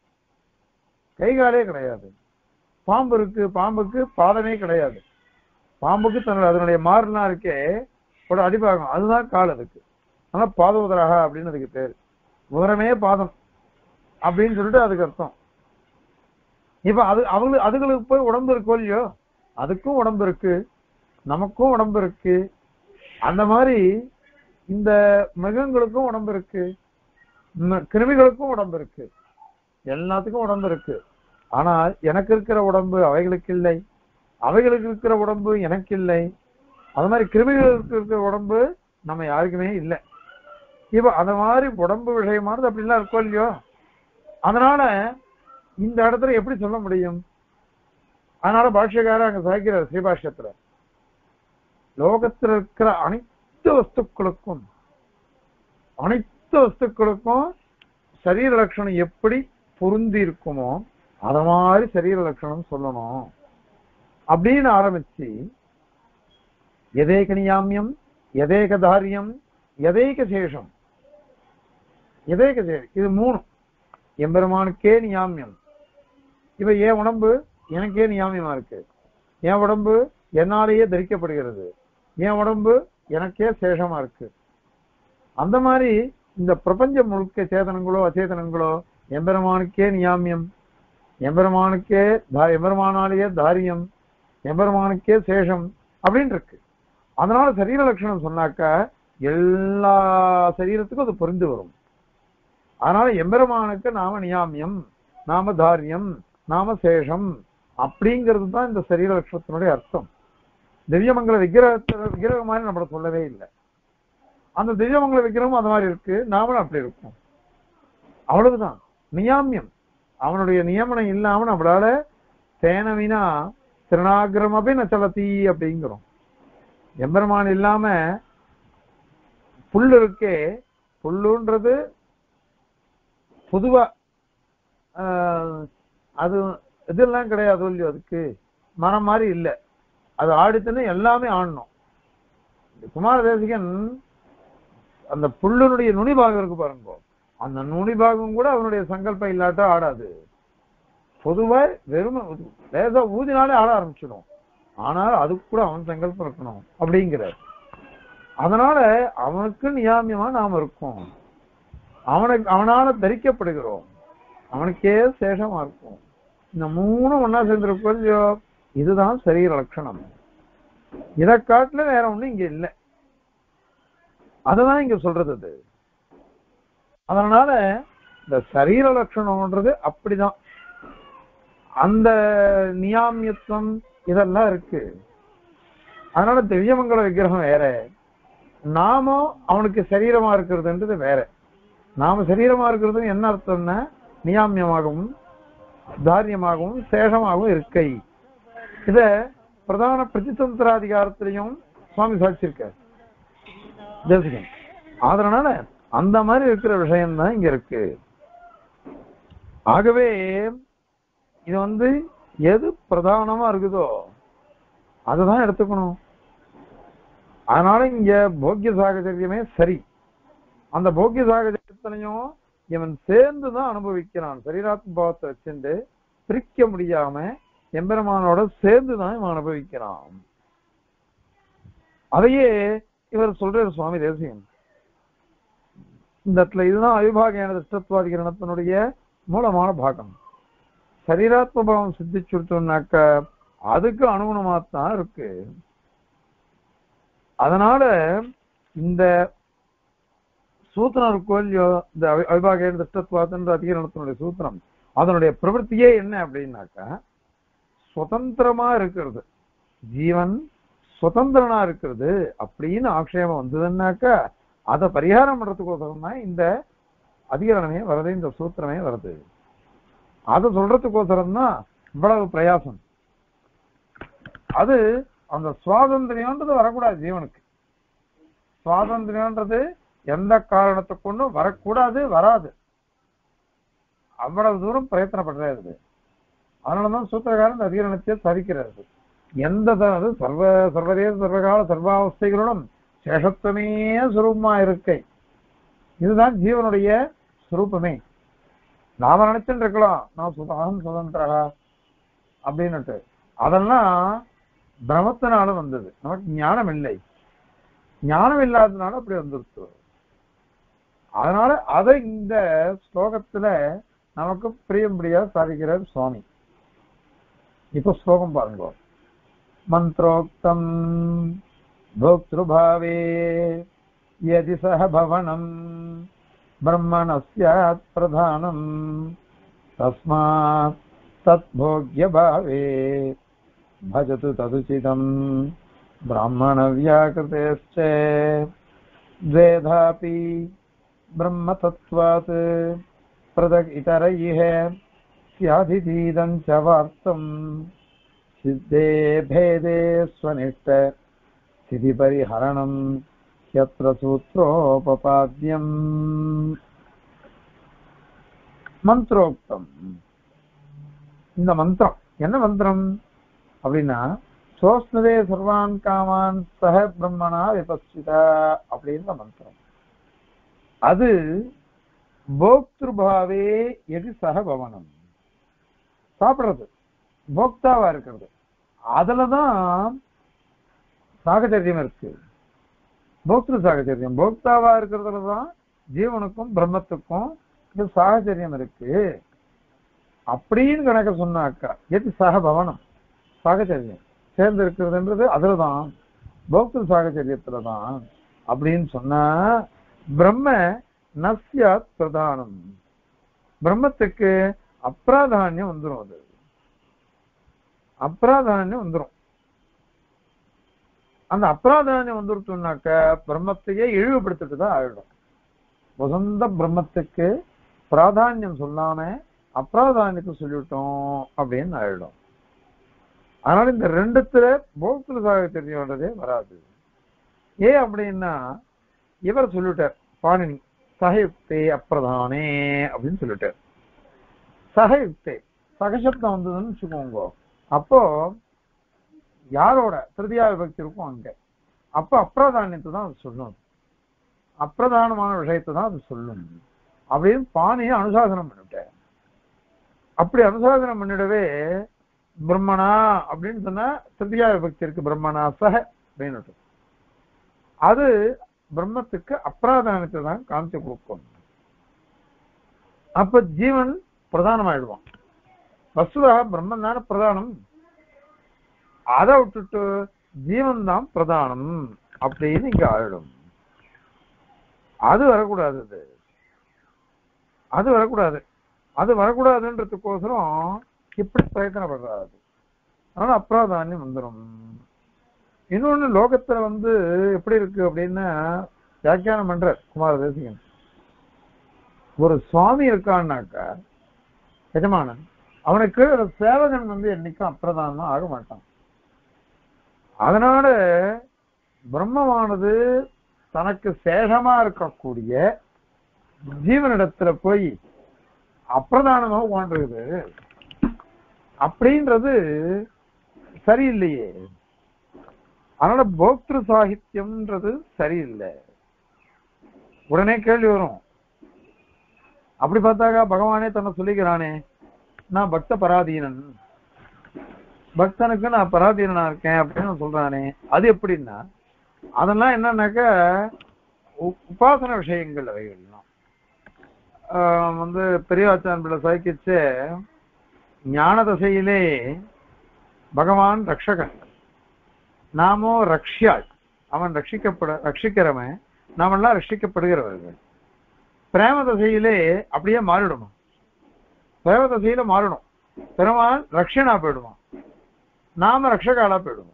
பாம்பு இருக்கு, பாம்புக்கு பாதமே கிடையாது. பாம்புக்கு அதனுடைய மாறுனா இருக்கே ஒரு அடிபாகம், அதுதான் கால் அதுக்கு. ஆனா பாதோதராக அப்படின்னு அதுக்கு பேரு. உதரமே பாதம் அப்படின்னு சொல்லிட்டு அதுக்கு அர்த்தம். இப்ப அதுகளுக்கு போய் உடம்பு இருக்கோ இல்லையோ, அதுக்கும் உடம்பு இருக்கு, நமக்கும் உடம்பு இருக்கு. அந்த மாதிரி இந்த மிருகங்களுக்கும் உடம்பு இருக்கு, கிருமிகளுக்கும் உடம்பு இருக்கு, எல்லாத்துக்கும் உடம்பு இருக்கு. ஆனால் எனக்கு இருக்கிற உடம்பு அவைகளுக்கு இல்லை, அவைகளுக்கு இருக்கிற உடம்பு எனக்கு இல்லை. அது மாதிரி கிருமிகளுக்கு இருக்கிற உடம்பு நம்ம யாருக்குமே இல்லை. இப்ப அந்த மாதிரி உடம்பு விஷயமானது அப்படிலாம் இருக்கோ இல்லையோ, அதனால இந்த இடத்துல எப்படி சொல்ல முடியும்? அதனால பாஷ்யக்காரர் அங்க சாய்க்கிறார் ஸ்ரீபாஷ்யத்துல, லோகத்தில் இருக்கிற அனைத்து வஸ்துக்களுக்கும் சரீர லட்சணம் எப்படி பொருந்தி இருக்குமோ அத மாதிரி சரீர லட்சணம் சொல்லணும் அப்படின்னு ஆரம்பிச்சு, எதே கனியாமியம் எதேக தாரியம், எதேக சேஷம். எதேக சேஷம் இது மூணு எம்பெருமானுக்கே நியாமியம். இப்ப என் உடம்பு எனக்கே நியாமியமா இருக்கு, என் உடம்பு என்னாலேயே தரிக்கப்படுகிறது, என் உடம்பு எனக்கே சேஷமா இருக்கு. அந்த மாதிரி இந்த பிரபஞ்சம் முழுக்க சேதனங்களோ அச்சேதனங்களோ எம்பெருமானுக்கே நியாமியம், எம்பெருமானுக்கே எம்பெருமானாலேயே தாரியம், எம்பெருமானுக்கே சேஷம் அப்படின்னு இருக்கு. அதனால சரீர லட்சணம் சொன்னாக்கா எல்லா சரீரத்துக்கும் அது புரிந்து வரும். அதனால எம்பெருமானுக்கு நாம நியாமியம், நாம தாரியம், நாம சேஷம் அப்படிங்கிறது தான் இந்த சரீர லட்சணத்தினுடைய அர்த்தம். திவ்யமங்கல விக்கிரகம் மாதிரி நம்மள சொல்லவே இல்லை. அந்த திவ்யமங்கல விக்கிரகம் அந்த மாதிரி இருக்கு, நாமளும் அப்படி இருக்கும். அவ்வளவுதான் நியாமியம். அவனுடைய நியமனம் இல்லாம நம்மளால தேனவினா திருநாகிரம் அப்படின்னு நச்சலத்தி அப்படிங்கிறோம். எம்பெருமான் இல்லாம புல்லு இருக்கே, புல்லுன்றது பொதுவா அது இதெல்லாம் கிடையாது இல்லையோ, அதுக்கு மரம் மாதிரி இல்லை, அது ஆடித்துன்னு எல்லாமே ஆடணும். குமார தேசிகன் அந்த புல்லுனுடைய நுனிபாகம் இருக்கு பாருங்க, அந்த நுனிபாகம் கூட அவனுடைய சங்கல்பம் இல்லாட்டா ஆடாது. பொதுவா வெறும் லேசா ஊதினாலே ஆட ஆரம்பிச்சிடும். ஆனால் அதுக்கு கூட அவன் சங்கல்பம் இருக்கணும் அப்படிங்கிறார். அதனால அவனுக்கு நியாமியமா நாம இருக்கோம், அவனால தரிக்கப்படுகிறோம், அவனுக்கே சேஷமா இருக்கும். இந்த மூணு ஒன்னா சேர்ந்திருக்கோம். இதுதான் சரீர லட்சணம். இதை காட்டுல வேற ஒண்ணும் இங்க இல்லை. அததான் இங்க சொல்றது அது. அதனால இந்த சரீர லட்சணம்ன்றது அப்படிதான். அந்த நியாமியத்துவம் இதெல்லாம் இருக்கு. அதனால திவ்யமங்கல விக்கிரகம் வேற, நாமும் அவனுக்கு சரீரமா இருக்கிறதுன்றது வேற. நாம சரீரமா இருக்கிறது என்ன அர்த்தம்னா நியாமியமாகவும் தாரியமாகவும் சேஷமாகவும் இருக்கை. இத பிரதான பிரதிதந்திராதிகாரத்திலையும் சுவாமி சாட்சியிருக்கார் தேசிகன். அதனால அந்த மாதிரி இருக்கிற விஷயம்தான் இங்க இருக்கு. ஆகவே இது எது பிரதானமா இருக்குதோ அதுதான் எடுத்துக்கணும். அதனால இங்க போக்கிய சாகச்சரியமே சரி. அந்த போக்கிய சாகச்சரியத்திலையும் இவன் சேர்ந்துதான் அனுபவிக்கிறான். சரீராத்ம பாவத்தை வச்சுட்டு பிரிக்க முடியாம எம்பெருமானோட சேர்ந்துதான் இவன் அனுபவிக்கிறான். அதையே இவர் சொல்றாரு சுவாமி தேசிகன். இந்த இடத்துல இதுதான் அவிபாக திருஷ்டத்வாதிகரணத்தினுடைய மூலமான பாகம். சரீராத்ம பாவம் சித்திச்சுட்டோம்னாக்க அதுக்கு அனுகுணமாத்தான் இருக்கு. அதனால இந்த சூத்திரம் இருக்கோ இல்லையோ, இந்த அவிபாக திருஷ்டத்வாதன்ற அதிகரணத்தினுடைய சூத்திரம், அதனுடைய பிரவൃத்தியே என்ன அப்படின்னாக்கா சுதந்திரமா இருக்கிறது, ஜீவன் சுதந்திரனா இருக்கிறது அப்படின்னு ஆக்ஷேபம் வந்ததுன்னாக்கா அதை பரிகாரம் பண்றதுக்கோசரம் தான் இந்த அதிகரணமே வருது, இந்த சூத்திரமே வருது. அதை சொல்றதுக்கோசரம் தான் இவ்வளவு பிரயாசம். அது அந்த சுவாதந்திரியன்றது வரக்கூடாது ஜீவனுக்கு. சுவாதந்திரியன்றது எந்த காரணத்தை கொண்டும் வரக்கூடாது, வராது. அவ்வளவு தூரம் பிரயத்தனப்படுறது. அதனாலதான் சூத்திரக்காரன் இந்த அதிகரணத்தை சாதிக்கிறது. எந்த சர்வதேச சர்வகால சர்வாவஸ்தைகளுடன் சேஷத்துவமே சுரூபமா இருக்கை. இதுதான் ஜீவனுடைய சுரூபமே. நாம நினைச்சுட்டு இருக்கலாம் நான் சுதந்திரா அப்படின்னுட்டு, அதெல்லாம் பிரமத்தினால வந்தது. நமக்கு ஞானம் இல்லை, ஞானம் இல்லாததுனால அப்படி வந்துருச்சு. அதனால அதை இந்த ஸ்லோகத்துல நமக்கு பிரியம்படியா சாதிக்கிறார் சுவாமி. இப்ப ஸ்லோகம் பாருங்க. மந்திரோக்தம் போக்திருபாவே யதி சஹ பவனம் பிரம்மணஸ்யாத் பிரதானம் தஸ்மாத் தத் போக்ய பாவே பஜது ததுசிதம் பிராமண வியாகிருதேஸ்ச द्वेधापि ब्रह्म तत्त्वात् पृथक् इतरैः स्यादितीदं च वार्तं सिद्धे भेदे स्वनिष्ठ स्थिति परिहरणं यत्र सूत्रोपपाद्यम् மந்திரோக்தம். இந்த மந்திரம் என்ன மந்திரம் அப்படின்னா சோஸ்னதே சர்வான் காமான் சக பிரம்மனா விபஸ்சிதா அப்படின்னு மந்திரம். அது போக்திருபாவே எது சக பவனம், சாப்பிடுறது போக்தாவா இருக்கிறது, அதுலதான் சாகச்சரியம் இருக்கு. போக்திரு சாகச்சரியம் போக்தாவா இருக்கிறதுலதான் ஜீவனுக்கும் பிரம்மத்துக்கும் இது சாகச்சரியம் இருக்கு அப்படின்னு கணக்க சொன்னாக்கா எது சக பவனம் சாகச்சரியம் சேர்ந்து இருக்கிறதுன்றது அதுலதான் போக்திரு சாகச்சரியத்துலதான் அப்படின்னு சொன்னா பிரம்ம நஸ்யாத் பிரதானம், பிரம்மத்துக்கு அப்ராதானியம் வந்துடும். அது அப்ராதானியம் வந்துடும். அந்த அப்ராதானியம் வந்துருச்சுனாக்க பிரம்மத்தையே இழிவுபடுத்திட்டு தான் ஆயிடும். வசந்த பிரம்மத்துக்கு பிராதானியம் சொல்லாம அப்ராதானியத்தை சொல்லிட்டோம் அப்படின்னு ஆயிடும். அதனால இந்த ரெண்டுத்துல போக்திரு சாகச்சரியம்ன்றதே வராது. ஏன் அப்படின்னா இவர் சொல்லிட்டார் பாணினி சகயுக்தே அப்பிரதானே அப்படின்னு சொல்லிட்டார். சகயுக்தே சகசப்தம் வந்ததுன்னு வச்சுக்கோங்க, அப்போ யாரோட திருதியா விபக்தி இருக்கும் அங்க, அப்ப அப்பிரதானியத்தை தான் அது சொல்லும், அப்பிரதானமான விஷயத்தை தான் அது சொல்லும் அப்படின்னு பாணியை அனுசாசனம் பண்ணிவிட்டேன். அப்படி அனுசாசனம் பண்ணிடவே பிரம்மனா அப்படின்னு சொன்னா திருதியா விபக்தி இருக்கு, பிரம்மனா சக அப்படின்னு அது பிரம்மத்துக்கு அப்பிரதானத்தை தான் காமிச்சு கொடுக்கும். அப்ப ஜீவன் பிரதானமாயிடுவான். வசுதாக பிரம்மன் தானே பிரதானம், அதை விட்டுட்டு ஜீவன் தான் பிரதானம் அப்படின்னு இங்க ஆயிடும். அது வரக்கூடாது. அது வரக்கூடாது. அது வரக்கூடாதுன்றதுக்கோசரம் இப்படி பிரயத்தனப்படுறாரு. அதனால அப்பிரதானியம் வந்துடும். இன்னொன்னு லோகத்துல எப்படி இருக்கு அப்படின்னா வியாக்கியானம் பண்ற குமார தேசிகன், ஒரு சுவாமி இருக்கான்னாக்கா எஜமானன், அவனுக்கு சேவகன் என்னைக்கும் அப்பிரதானமா ஆக மாட்டான். அதனால பிரம்மமானது தனக்கு சேஷமா இருக்கக்கூடிய ஜீவனிடத்துல போய் அப்பிரதானமாக வாழ்றது அப்படின்றது சரியில்லையே. அதனால போக்திரு சாகித்யம்ன்றது சரியில்லை. உடனே கேள்வி வரும், அப்படி பார்த்தாக்கா பகவானே தன்னை சொல்லிக்கிறானே நான் பக்த பராதீனன், பக்தனுக்கு நான் பராதீனனா இருக்கேன் அப்படின்னு சொல்றானே, அது எப்படின்னா அதெல்லாம் என்னன்னாக்க உபாசன விஷயங்கள் அவைகள்லாம் பெரியவாச்சான் பிள்ளை சாய்க்கிச்சு ஞான தசையிலே பகவான் ரக்ஷகன், நாமோ ரக்ஷியாள், அவன் ரட்சிக்கிறவன், நாமெல்லாம் ரட்சிக்கப்படுகிறவர்கள். பிரேம தசையிலே அப்படியே மாறிடணும், பிரேம தசையில மாறணும், பெருமான் ரக்ஷனா போயிடுவான், நாம ரக்ஷகாலா போயிடுவோம்.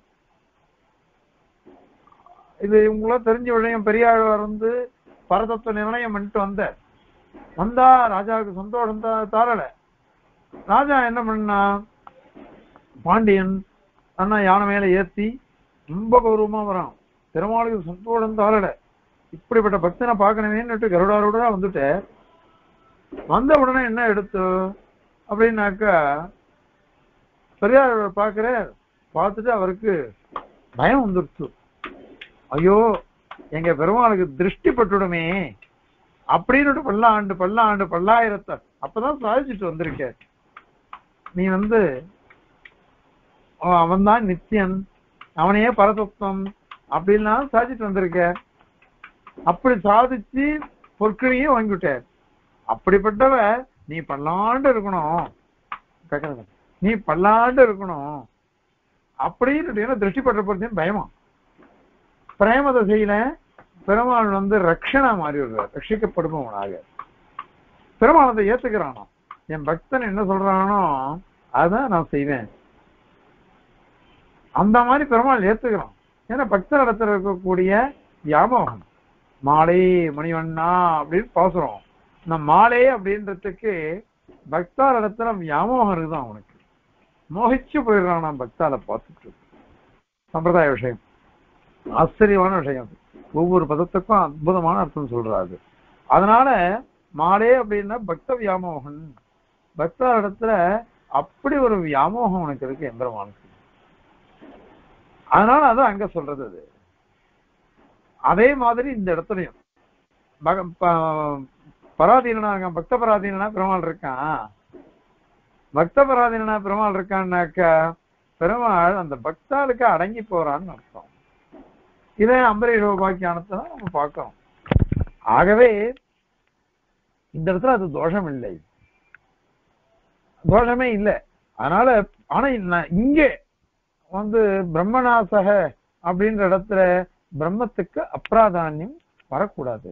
இது இவங்களாம் தெரிஞ்ச விஷயம். பெரியாழ்வார் பரதத்துவ நிர்ணயம் பண்ணிட்டு வந்தா ராஜாவுக்கு சந்தோஷம் தாரல. ராஜா என்ன பண்ணா, பாண்டியன் அண்ணா யானை மேல ஏத்தி ரொம்ப கௌரவமா வரான், பெருமாளுக்கு சந்தோஷம் தாரல, இப்படிப்பட்ட பக்தனை பார்க்கணுமேன்னு கருடாரோட வந்துட்டு வந்த உடனே என்ன எடுத்து அப்படின்னாக்கா பெரியார் பார்க்கிற பார்த்துட்டு அவருக்கு பயம் வந்துடுச்சு. ஐயோ எங்க பெருமாளுக்கு திருஷ்டி பட்டுடுமே அப்படின்னு பல்லாயிரத்தை அப்பதான் சாதிச்சுட்டு வந்திருக்க. நீ அவன் தான் நித்தியன், அவனையே பரதத்துவம் அப்படின்லாம் சாதிச்சுட்டு வந்திருக்க. அப்படி சாதிச்சு பொற்களையும் வாங்கிவிட்ட. அப்படிப்பட்டவ நீ பல்லாண்டு இருக்கணும், நீ பல்லாண்டு இருக்கணும் அப்படின்னு திருஷ்டி பற்ற பொறுத்தேன்னு பயமா. பிரேம தசையில பெருமாள் ரக்ஷனா மாறி விடுறார், ரட்சிக்கப்படுபவனாக. பெருமாளத்தை ஏத்துக்கிறானோ, என் பக்தன் என்ன சொல்றானோ அதான் நான் செய்வேன், அந்த மாதிரி பெருமாள் ஏத்துக்கிறான். ஏன்னா பக்தர் இடத்துல இருக்கக்கூடிய வியாமோகம், மாலை மணிவண்ணா அப்படின்னு பாசுறோம். இந்த மாலை அப்படின்றதுக்கு பக்தார் இடத்துல வியாமோகம் இருக்குதான், அவனுக்கு மோகிச்சு போயிடுறான். நான் பக்தால பார்த்துட்டு சம்பிரதாய விஷயம், ஆச்சரியமான விஷயம். ஒவ்வொரு பதத்துக்கும் அற்புதமான அர்த்தம் சொல்றாரு. அதனால மாலே அப்படின்னா பக்த வியாமோகன், பக்தார் இடத்துல அப்படி ஒரு வியாமோகம் உனக்கு இருக்கு எம்பெருமானுக்கு. அதனால அதான் அங்க சொல்றது அது. அதே மாதிரி இந்த இடத்துலயும் பராதீனா இருக்கான், பக்த பராதீனா பெருமாள் இருக்கான். பக்த பராதீனா பெருமாள் இருக்கான்னாக்கா பெருமாள் அந்த பக்தாளுக்கு அடங்கி போறான்னு அர்த்தம். இதே அம்பரீஷ உபாக்கியானத்தை நம்ம பார்க்கிறோம். ஆகவே இந்த இடத்துல அது தோஷம் இல்லை, தோஷமே இல்லை. அதனால ஆனா இங்கே வந்து பிரம்மநாசக அப்படின்ற இடத்துல பிரம்மத்துக்கு அப்பிராதானியம் வரக்கூடாது.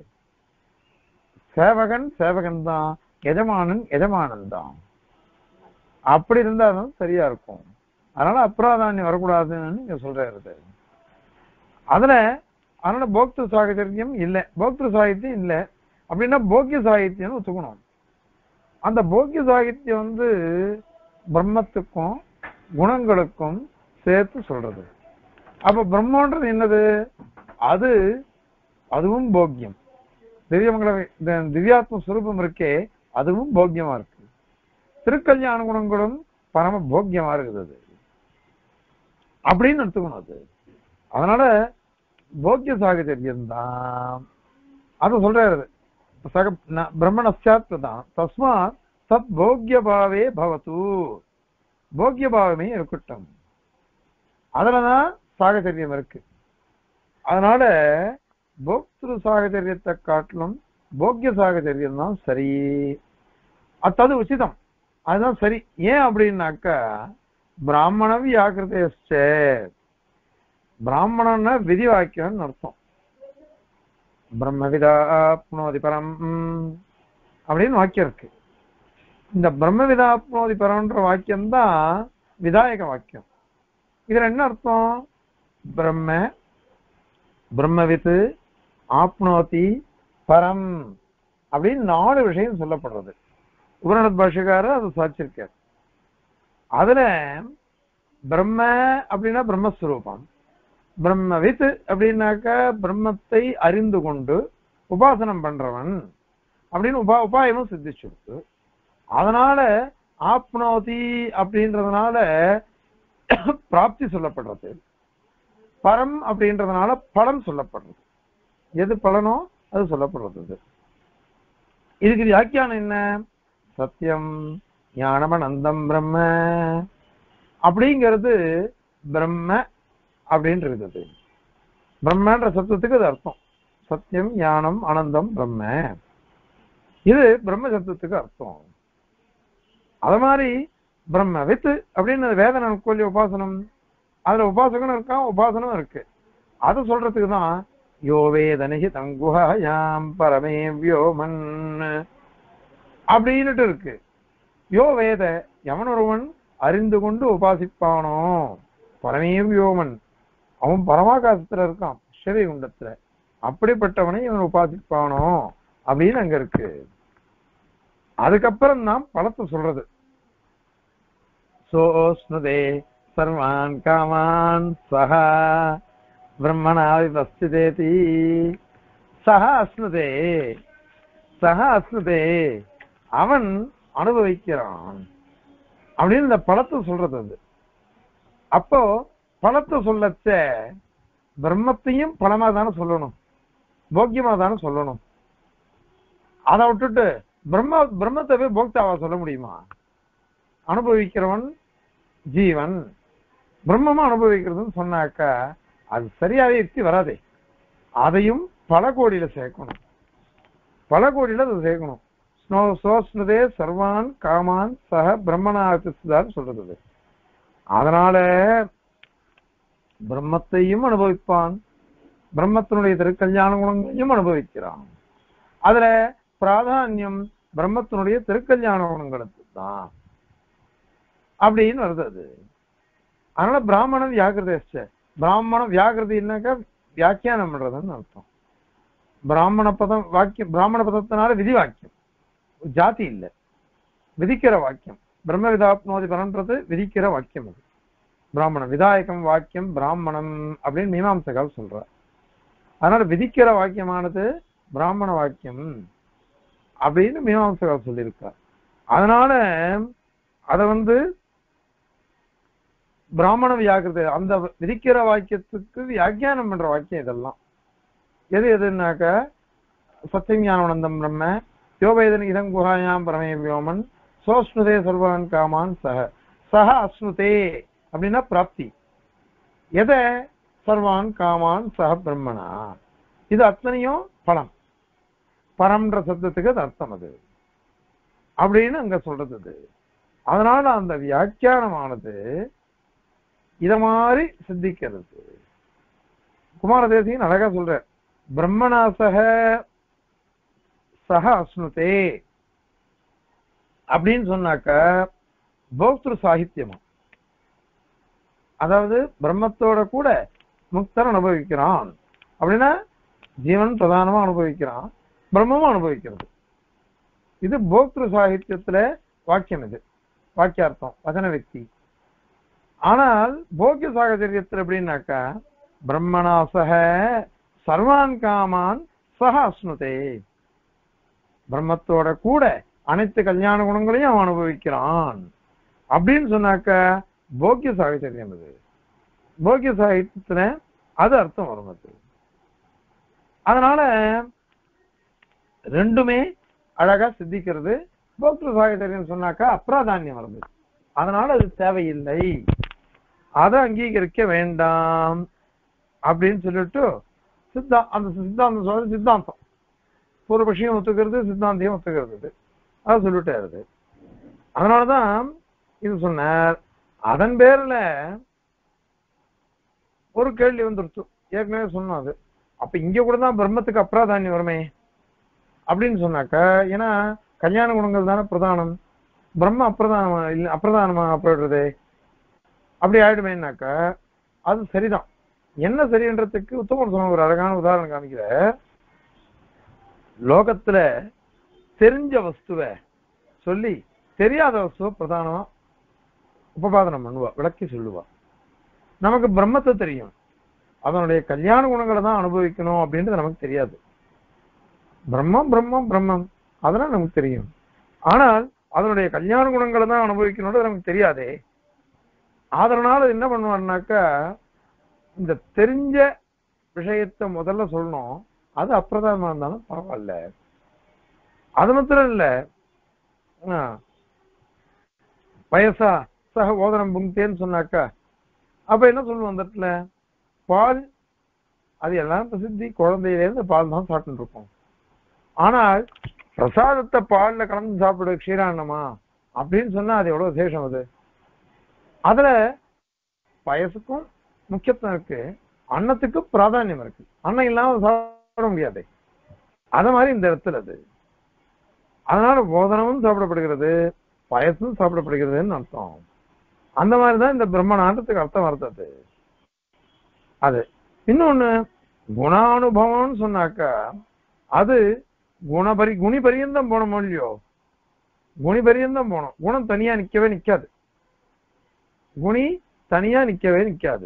சேவகன் சேவகன் தான், எஜமானன் எஜமானன் தான். அப்படி இருந்தாலும் சரியா இருக்கும். அதனால அப்பிராதானியம் வரக்கூடாதுன்னு நீங்க சொல்றது. அதுல அதனால போக்திரு சாகித்யம் இல்லை, போக்திரு சாகித்யம் இல்லை. அப்படின்னா போக்கிய சாகித்யம்னு ஒத்துக்கணும். அந்த போக்கிய சாகித்யம் வந்து பிரம்மத்துக்கும் குணங்களுக்கும் சேர்த்து சொல்றது. அப்ப பிரம்மன்றது என்னது? அது அதுவும் போக்கியம். திவ்யமங்கல திவ்யாத்ம சுரூபம் இருக்கே அதுவும் போக்கியமா இருக்கு. திருக்கல்யாண குணங்களும் பரம போக்கியமா இருக்குது அப்படின்னு எடுத்துக்கணும் அது. அதனால போக்கிய சாகித்யம் தான் அது சொல்றாரு. பிரம்மணஸ்யாத் தான் தஸ்மாத் சத் போக்கிய பாவே பவத்து, போக்கிய பாவமே இருக்கட்டும். அதுலதான் சாகச்சரியம் இருக்கு. அதனால போக்திரு சாகச்சரியத்தை காட்டிலும் போக்கிய சாகச்சரியம் தான் சரி, அது உச்சிதம், அதுதான் சரி. ஏன் அப்படின்னாக்கா பிராமண வியாக்கிருதேச்ச, பிராமணன்னா விதி வாக்கியம்னு அர்த்தம். பிரம்மவிதா ஆப்னோதி பரம் அப்படின்னு வாக்கியம் இருக்கு. இந்த பிரம்மவிதா ஆப்னோதி பரம்ன்ற வாக்கியம் தான் விதாயக வாக்கியம். இதுல என்ன அர்த்தம்? பிரம்ம பிரம்மவித்து ஆப்னோதி பரம் அப்படின்னு 4 விஷயம் சொல்லப்படுறது. உபநிடத் பாஷ்யக்காரர் அது சாட்சியிருக்கார். அதுல பிரம்ம அப்படின்னா பிரம்மஸ்வரூபம், பிரம்மவித் அப்படின்னாக்க பிரம்மத்தை அறிந்து கொண்டு உபாசனம் பண்றவன் அப்படின்னு உபாயமும் சித்திச்சுடுத்து. அதனால ஆப்னோதி அப்படின்றதுனால பிராப்தி சொல்லப்படுறது. பரம் அப்படின்றதுனால பலன் சொல்லப்படுறது. எது பலனோ அது சொல்லப்படுறது. இதுக்கு வியாக்கியானம் என்ன? சத்தியம் ஞானமனந்தம் பிரம்ம அப்படிங்கிறது பிரம்ம அப்படின்றது. பிரம்மன்ற சப்தத்துக்கு அது அர்த்தம். சத்தியம் ஞானம் அனந்தம் பிரம்ம, இது பிரம்ம சப்தத்துக்கு அர்த்தம். அது மாதிரி பிரம்மவித் அப்படின்னு வேதனை கோலி உபாசனம், அதுல உபாசகனும் இருக்கான் உபாசனம் இருக்கு. அது சொல்றதுக்கு தான் யோ வேதனகி தங்குஹாயாம் பரமே வியோமன் அப்படின்னுட்டு இருக்கு. யோ வேத, எவன் ஒருவன் அறிந்து கொண்டு உபாசிப்பானோ, பரமே வியோமன், அவன் பரமாகாசத்துல இருக்கான் ஸ்ரீ குண்டத்துல, அப்படிப்பட்டவனை இவன் உபாசிப்பானோ அப்படின்னு அங்க இருக்கு. அதுக்கப்புறம் தான் பலத்தை சொல்றது. சோஸ்னுதே சர்வான் காமான் சஹா பிரம்மணா விபஸ்திதேதி சஹா அஸ்னுதே, சஹா அஸ்னுதே, அவன் அனுபவிக்கிறான் அப்படின்னு இந்த பலத்தை சொல்றது அது. அப்போ பலத்தை சொல்லச்ச பிரம்மத்தையும் பலமா தானே சொல்லணும், போக்கியமா தானே சொல்லணும். அதை விட்டுட்டு பிரம்மத்தை போய் போக்தாவா சொல்ல முடியுமா? அனுபவிக்கிறவன் ஜீவன், பிரம்மமா அனுபவிக்கிறதுன்னு சொன்னாக்கா அது சரியாவே யுக்தி வராதே. அதையும் பல கோடியில சேர்க்கணும், பல கோடியில அதை சேர்க்கணும். சோஸ்னுதே சர்வான் காமான் சக பிரம்மனாதான் சொல்றது. அதனால பிரம்மத்தையும் அனுபவிப்பான், பிரம்மத்தினுடைய திருக்கல்யாண குணங்களையும் அனுபவிக்கிறான். அதுல பிராதானியம் பிரம்மத்தினுடைய திருக்கல்யாண குணங்களுக்கு தான் அப்படின்னு வருது அது. அதனால பிராமணன் வியாகிருதேச்ச, பிராமணம் வியாகிருதினாக்கா வியாக்கியானம் பண்றதுன்னு அர்த்தம். பிராமண பதம் வாக்கியம், பிராமண பதத்தினால விதி வாக்கியம், ஜாதி இல்லை, விதிக்கிற வாக்கியம். பிரம்ம விதாப்னோதி பரன்றது விதிக்கிற வாக்கியம். அது பிராமணம் விதாயகம் வாக்கியம் பிராமணம் அப்படின்னு மீமாம்சகால் சொல்றார். அதனால விதிக்கிற வாக்கியமானது பிராமண வாக்கியம் அப்படின்னு மீமாம்சகால் சொல்லியிருக்கார். அதனால அத பிராமண வியாக்கிருதி அந்த விதிக்கிற வாக்கியத்துக்கு வியாக்கியானம் பண்ற வாக்கியம் இதெல்லாம். எது எதுனாக்க சத்தியஞானவனந்தம் பிரம்ம யோபேதன் இதம் குஹாயாம் பரமே வியோமன் சோஸ்னுதே சர்வான் காமான் சஹ அஸ்னுதே அப்படின்னா பிராப்தி. எதை? சர்வான் காமான் சஹ பிரம்மனா. இது அத்தனையும் பலம். பரம்ன்ற சப்தத்துக்கு அது அர்த்தம் அது அப்படின்னு அங்க சொல்றது அது. அதனால அந்த வியாக்கியானமானது இத மாதிரி சித்திக்கிறது. குமாரதேசிகன் அழகா சொல்ற, பிரம்மனாசக சக அஸ்னுதே அப்படின்னு சொன்னாக்க போக்திரு சாகித்யமா, அதாவது பிரம்மத்தோட கூட முக்தன் அனுபவிக்கிறான் அப்படின்னா ஜீவன் பிரதானமா அனுபவிக்கிறான், பிரம்மமும் அனுபவிக்கிறது. இது போக்திரு சாகித்யத்துல வாக்கியம், இது வாக்கியார்த்தம் வசன விக்தி. ஆனால் போக்கிய சாகச்சரியத்தில் எப்படின்னாக்கா பிரம்மனாசக சர்வான் காமான் சக அஸ்னுதே, பிரம்மத்தோட கூட அனைத்து கல்யாண குணங்களையும் அவன் அனுபவிக்கிறான் அப்படின்னு சொன்னாக்க போக்கிய சாகித்யம். அது போக்கிய சாகித்யத்துல அது அர்த்தம் வரும். அது அதனால ரெண்டுமே அழகா சித்திக்கிறது. போக்திரு சாகித்யம் சொன்னாக்கா அப்பிராதானியம் வருது. அதனால அது தேவையில்லை, அதை அங்கீகரிக்க வேண்டாம் அப்படின்னு சொல்லிட்டு அந்த சித்தாந்தம் சொல்றது சித்தாந்தம் பூர்வபக்ஷியம் ஒத்துக்கிறது, சித்தாந்தியம் ஒத்துக்கிறது, அதை சொல்லிட்டாரு. அதனாலதான் இது சொன்னார். அதன் பேர்ல ஒரு கேள்வி வந்துருச்சு, ஏற்கனவே சொன்னோம் அது. அப்ப இங்க கூட தான் பிரம்மத்துக்கு அப்பிராதானியம் வருமே அப்படின்னு சொன்னாக்க, ஏன்னா கல்யாண குணங்கள் தானே பிரதானம், பிரம்ம அப்பிரதானமா இல்ல அப்பிரதானமா போயிடுறது அப்படி ஆயிடுமேனாக்க அது சரிதான். என்ன சரின்றதுக்கு உத்தமர் சொன்ன ஒரு அழகான உதாரணம் காமிக்கிற, லோகத்துல தெரிஞ்ச வஸ்துவை சொல்லி தெரியாத வஸ்துவ பிரதானமா உபபாதனம் பண்ணுவா, விளக்கி சொல்லுவா. நமக்கு பிரம்மத்தை தெரியும், அதனுடைய கல்யாண குணங்களை தான் அனுபவிக்கணும் அப்படின்றது நமக்கு தெரியாது. பிரம்மம் பிரம்மம் பிரம்மம் அதெல்லாம் நமக்கு தெரியும், ஆனால் அதனுடைய கல்யாண குணங்களை தான் அனுபவிக்கணும்ன்றது நமக்கு தெரியாதே. அதனால என்ன பண்ணுவான்னாக்கா இந்த தெரிஞ்ச விஷயத்த முதல்ல சொல்லணும், அது அப்பிரதானமா இருந்தாலும் பரவாயில்ல. அது மாத்திரம் இல்ல, வயசா சக ஓதனம் புங்கேன்னு சொன்னாக்கா அப்ப என்ன சொல்லுவோம் அந்த இடத்துல, பால் அது எல்லாம் பிரசித்தி, குழந்தையிலேருந்து பால் தான் சாப்பிட்டு இருக்கோம். ஆனால் பிரசாதத்தை பால்ல கலந்து சாப்பிட க்ஷீராண்ணமா அப்படின்னு சொன்னா அது எவ்வளவு விசேஷம். அது அதுல வயசுக்கும் முக்கியத்துவம் இருக்கு, அன்னத்துக்கு பிராதானியம் இருக்கு, அன்னம் இல்லாம சாப்பிட முடியாது. அத மாதிரி இந்த இடத்துல அது. அதனால போதனமும் சாப்பிடப்படுகிறது, வயசும் சாப்பிடப்படுகிறதுன்னு அர்த்தம். அந்த மாதிரிதான் இந்த பிரம்மநாட்டத்துக்கு அர்த்தம் வருது. அது இன்னொன்னு குணானுபவம்னு சொன்னாக்கா அது குணி பரியந்தம் போனோம் இல்லையோ, குணி பரியந்தம் போனோம். குணம் தனியா நிக்கவே நிக்காது, குணி தனியா நிக்கவே நிக்காது.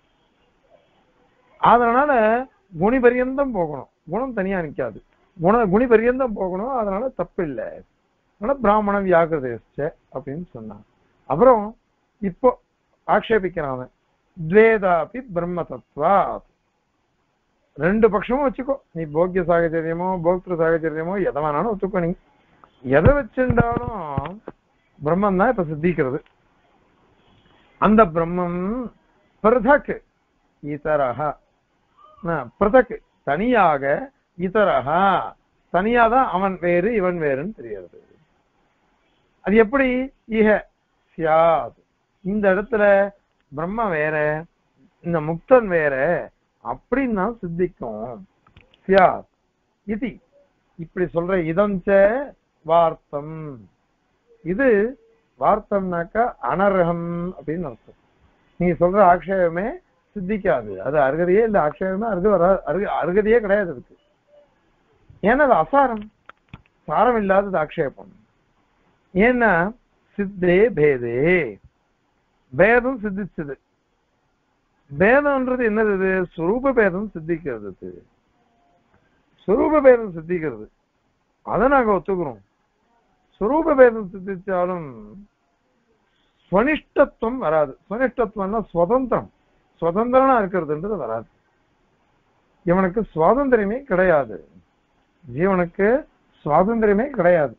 அதனால குணி பரியந்தம் போகணும், குணம் தனியா நிக்காது, குணி பரியந்தம் போகணும். அதனால தப்பு இல்லை. அதனால பிராமண வியாகிருதேச்ச அப்படின்னு சொன்னான். அப்புறம் இப்போ ஆக்ஷேபிக்கிறான், துவேதாபி பிரம்ம தத்துவா. ரெண்டு பட்சமும் வச்சுக்கோ நீ, போக்கிய சாகச்சரியமோ போக்திரு சாகச்சரியமோ எதை வேணாலும் ஒத்துக்கோ. நீ எதை வச்சிருந்தாலும் பிரம்மம் தான் இப்ப சித்திக்கிறது. அந்த பிரம்மம் பிரதக் இதரஹா, பிரதக் தனியாக, இதரஹா தனியாதான் அவன் வேறு இவன் வேறுன்னு தெரிகிறது. அது எப்படி? இஹ சியாத், இந்த இடத்துல பிரம்ம வேற இந்த முக்தன் வேற அப்படின்னு தான் சித்திக்கும். சியாத் இது இப்படி சொல்ற இதஞ்ச வார்த்தம், இது வார்த்தம்னாக்கா அனர்ஹம் அப்படின்னு அர்த்தம். நீ சொல்ற ஆக்ஷேபமே சித்திக்காது, அது அருகதையே இல்லை. ஆக்ஷேபமே அருகதையே கிடையாது அதுக்கு. ஏன்னா அது அசாரம், சாரம் இல்லாதது ஆக்ஷேபம். ஏன்னா சித்தே பேதே, பேதம் சித்திச்சது. பேதம்ன்றது என்னது? இது சுரூப பேதம் சித்திக்கிறது, சுரூப பேதம் சித்திக்கிறது. அதை நாங்க ஒத்துக்கிறோம். சுரூப பேதம் சித்திச்சாலும் ஸ்வனிஷ்டத்துவம் வராது. ஸ்வனிஷ்டத்துவம்னா சுதந்திரம், சுதந்திரனா இருக்கிறதுன்றது வராது. இவனுக்கு சுவாதந்திரமே கிடையாது, ஜீவனுக்கு சுவாதந்திரமே கிடையாது.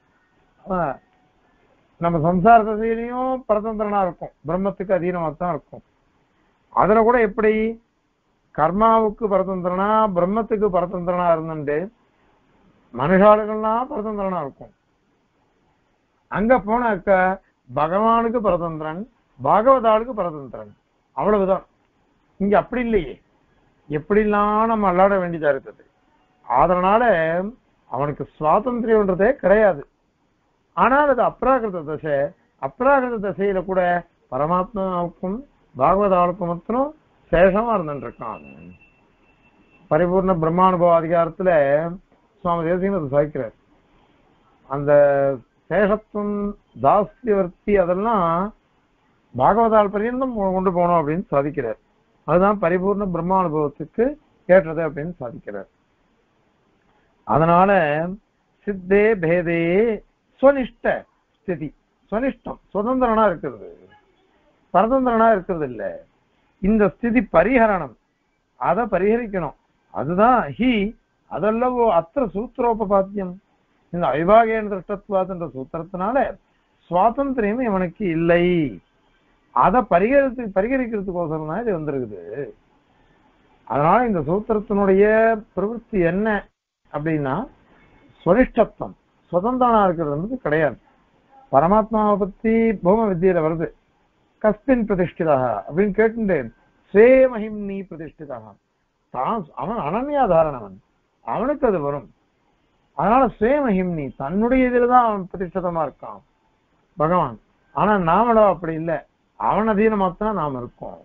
நம்ம சம்சார தசையிலையும் பரதந்திரனா இருக்கும், பிரம்மத்துக்கு அதீனமா தான் இருக்கும். அதுல கூட எப்படி கர்மாவுக்கு பரதந்திரனா பிரம்மத்துக்கு பரதந்திரனா இருந்துட்டு மனுஷாளுகள்லாம் பரதந்திரனா இருக்கும். அங்க போனாக்க பகவானுக்கு பரதந்திரன், பாகவதாளுக்கு பரதந்திரன், அவ்வளவுதான். இங்க அப்படி இல்லையே, எப்படிலாம் நம்ம அல்லாட வேண்டியதா இருக்குது. அதனால அவனுக்கு சுவாதந்திரம்ன்றதே கிடையாது. ஆனால் அது அப்ராகிருத தசை. அப்ராகிருத தசையில கூட பரமாத்மாவுக்கும் பாகவதாளுக்கும் மாத்திரம் சேஷமா இருந்துட்டு இருக்கான். பரிபூர்ண பிரம்மானுபவ அதிகாரத்துல சுவாமி தேசிகன் அதை சாய்க்கிறார். அந்த சேஷத்துவம் தாஸ்தியவர்த்தி அதெல்லாம் பாகவதால் பரியந்தம் கொண்டு போனோம் அப்படின்னு சாதிக்கிறார். அதுதான் பரிபூர்ண பிரம்மானுபவத்துக்கு ஏற்றது அப்படின்னு சாதிக்கிறார். அதனால சித்தே பேதே ஸ்வனிஷ்ட ஸ்திதி, ஸ்வனிஷ்டம் சுதந்திரனா இருக்கிறது, பரதந்திரனா இருக்கிறது இல்ல. இந்த ஸ்திதி பரிஹரணம், அதை பரிஹரிக்கணும். அதுதான் ஹி அதல்லவோ அத்திர சூத்திரோபாத்தியம். இந்த அவிபாகேன திருஷ்டத்வாத் என்ற சூத்திரத்தினால சுவாதந்திரம் இவனுக்கு இல்லை. அதை பரிகரிக்கிறதுக்கோசரம் தான் இது வந்திருக்குது. அதனால இந்த சூத்திரத்தினுடைய பிரவೃತ್ತಿ என்ன அப்படின்னா ஸ்வனிஷ்டத்துவம், சுதந்திரனா இருக்கிறது கிடையாது. பரமாத்மாவை பத்தி பூம வித்தியில வருது, கஸ்மின் பிரதிஷ்டிதா அப்படின்னு கேட்டு ஸ்வே மகிம்னி பிரதிஷ்டிதா. தான் அவன் அனன்யாதாரணவன், அவனுக்கு அது வரும். அதனால ஸ்வே மகிம்னி தன்னுடைய இதுலதான் அவன் பிரதிஷ்டிதமா இருக்கான் பகவான். ஆனா நாமளோ அப்படி இல்லை, அவன் அதீனமாத்தான் நாம் இருக்கோம்.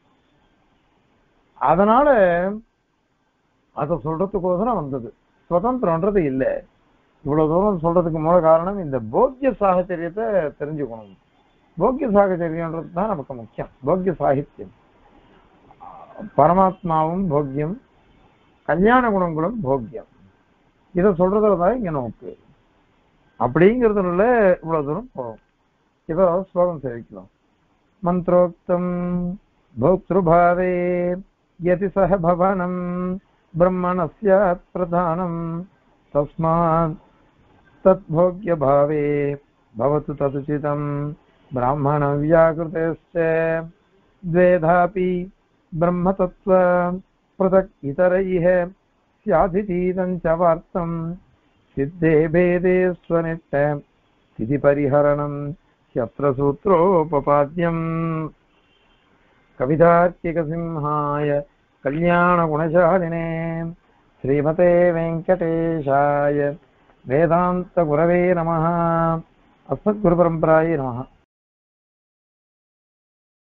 அதனால அதை சொல்றதுக்கோசரம் வந்தது, சுதந்திரம்ன்றது இல்லை. இவ்வளவு தூரம் சொல்றதுக்கு மூல காரணம் இந்த போக்கிய சாகச்சரியத்தை தெரிஞ்சுக்கணும். போக்கிய சாகச்சரியன்றது தான் நமக்கு முக்கியம். போக்கிய சாகித்யம், பரமாத்மாவும் போக்கியம், கல்யாண குணங்களும் போக்கியம், இதை சொல்றதுலதான் இங்க நமக்கு அப்படிங்கிறதுல இவ்வளவு தூரம் போகும். இப்போ ஸ்லோகம் சேவிக்கலாம். மந்திரோக்தம் போக்திருபாவே யதி சஹ பவனம் பிரம்மணஸ்யாத் பிரதானம் தஸ்மாத் தத் போக்ய பாவே பவத்து ததுசிதம் பிராமண வியாகிருதேஸ்ச द्वेधापि ब्रह्मतत्व पृथक् इतरैः स्यादितीदं च वार्तं सिद्धे भेदे स्वनिष्ठ स्थिति परिहरणं ह्यत्र सूत्रोपपाद्यम्. कवितार्किकसिंहाय कल्याणगुणशालिने श्रीमते वेङ्कटेशाय वेदान्तगुरवे नमः. अस्मद्गुरुपरम्परायै नमः.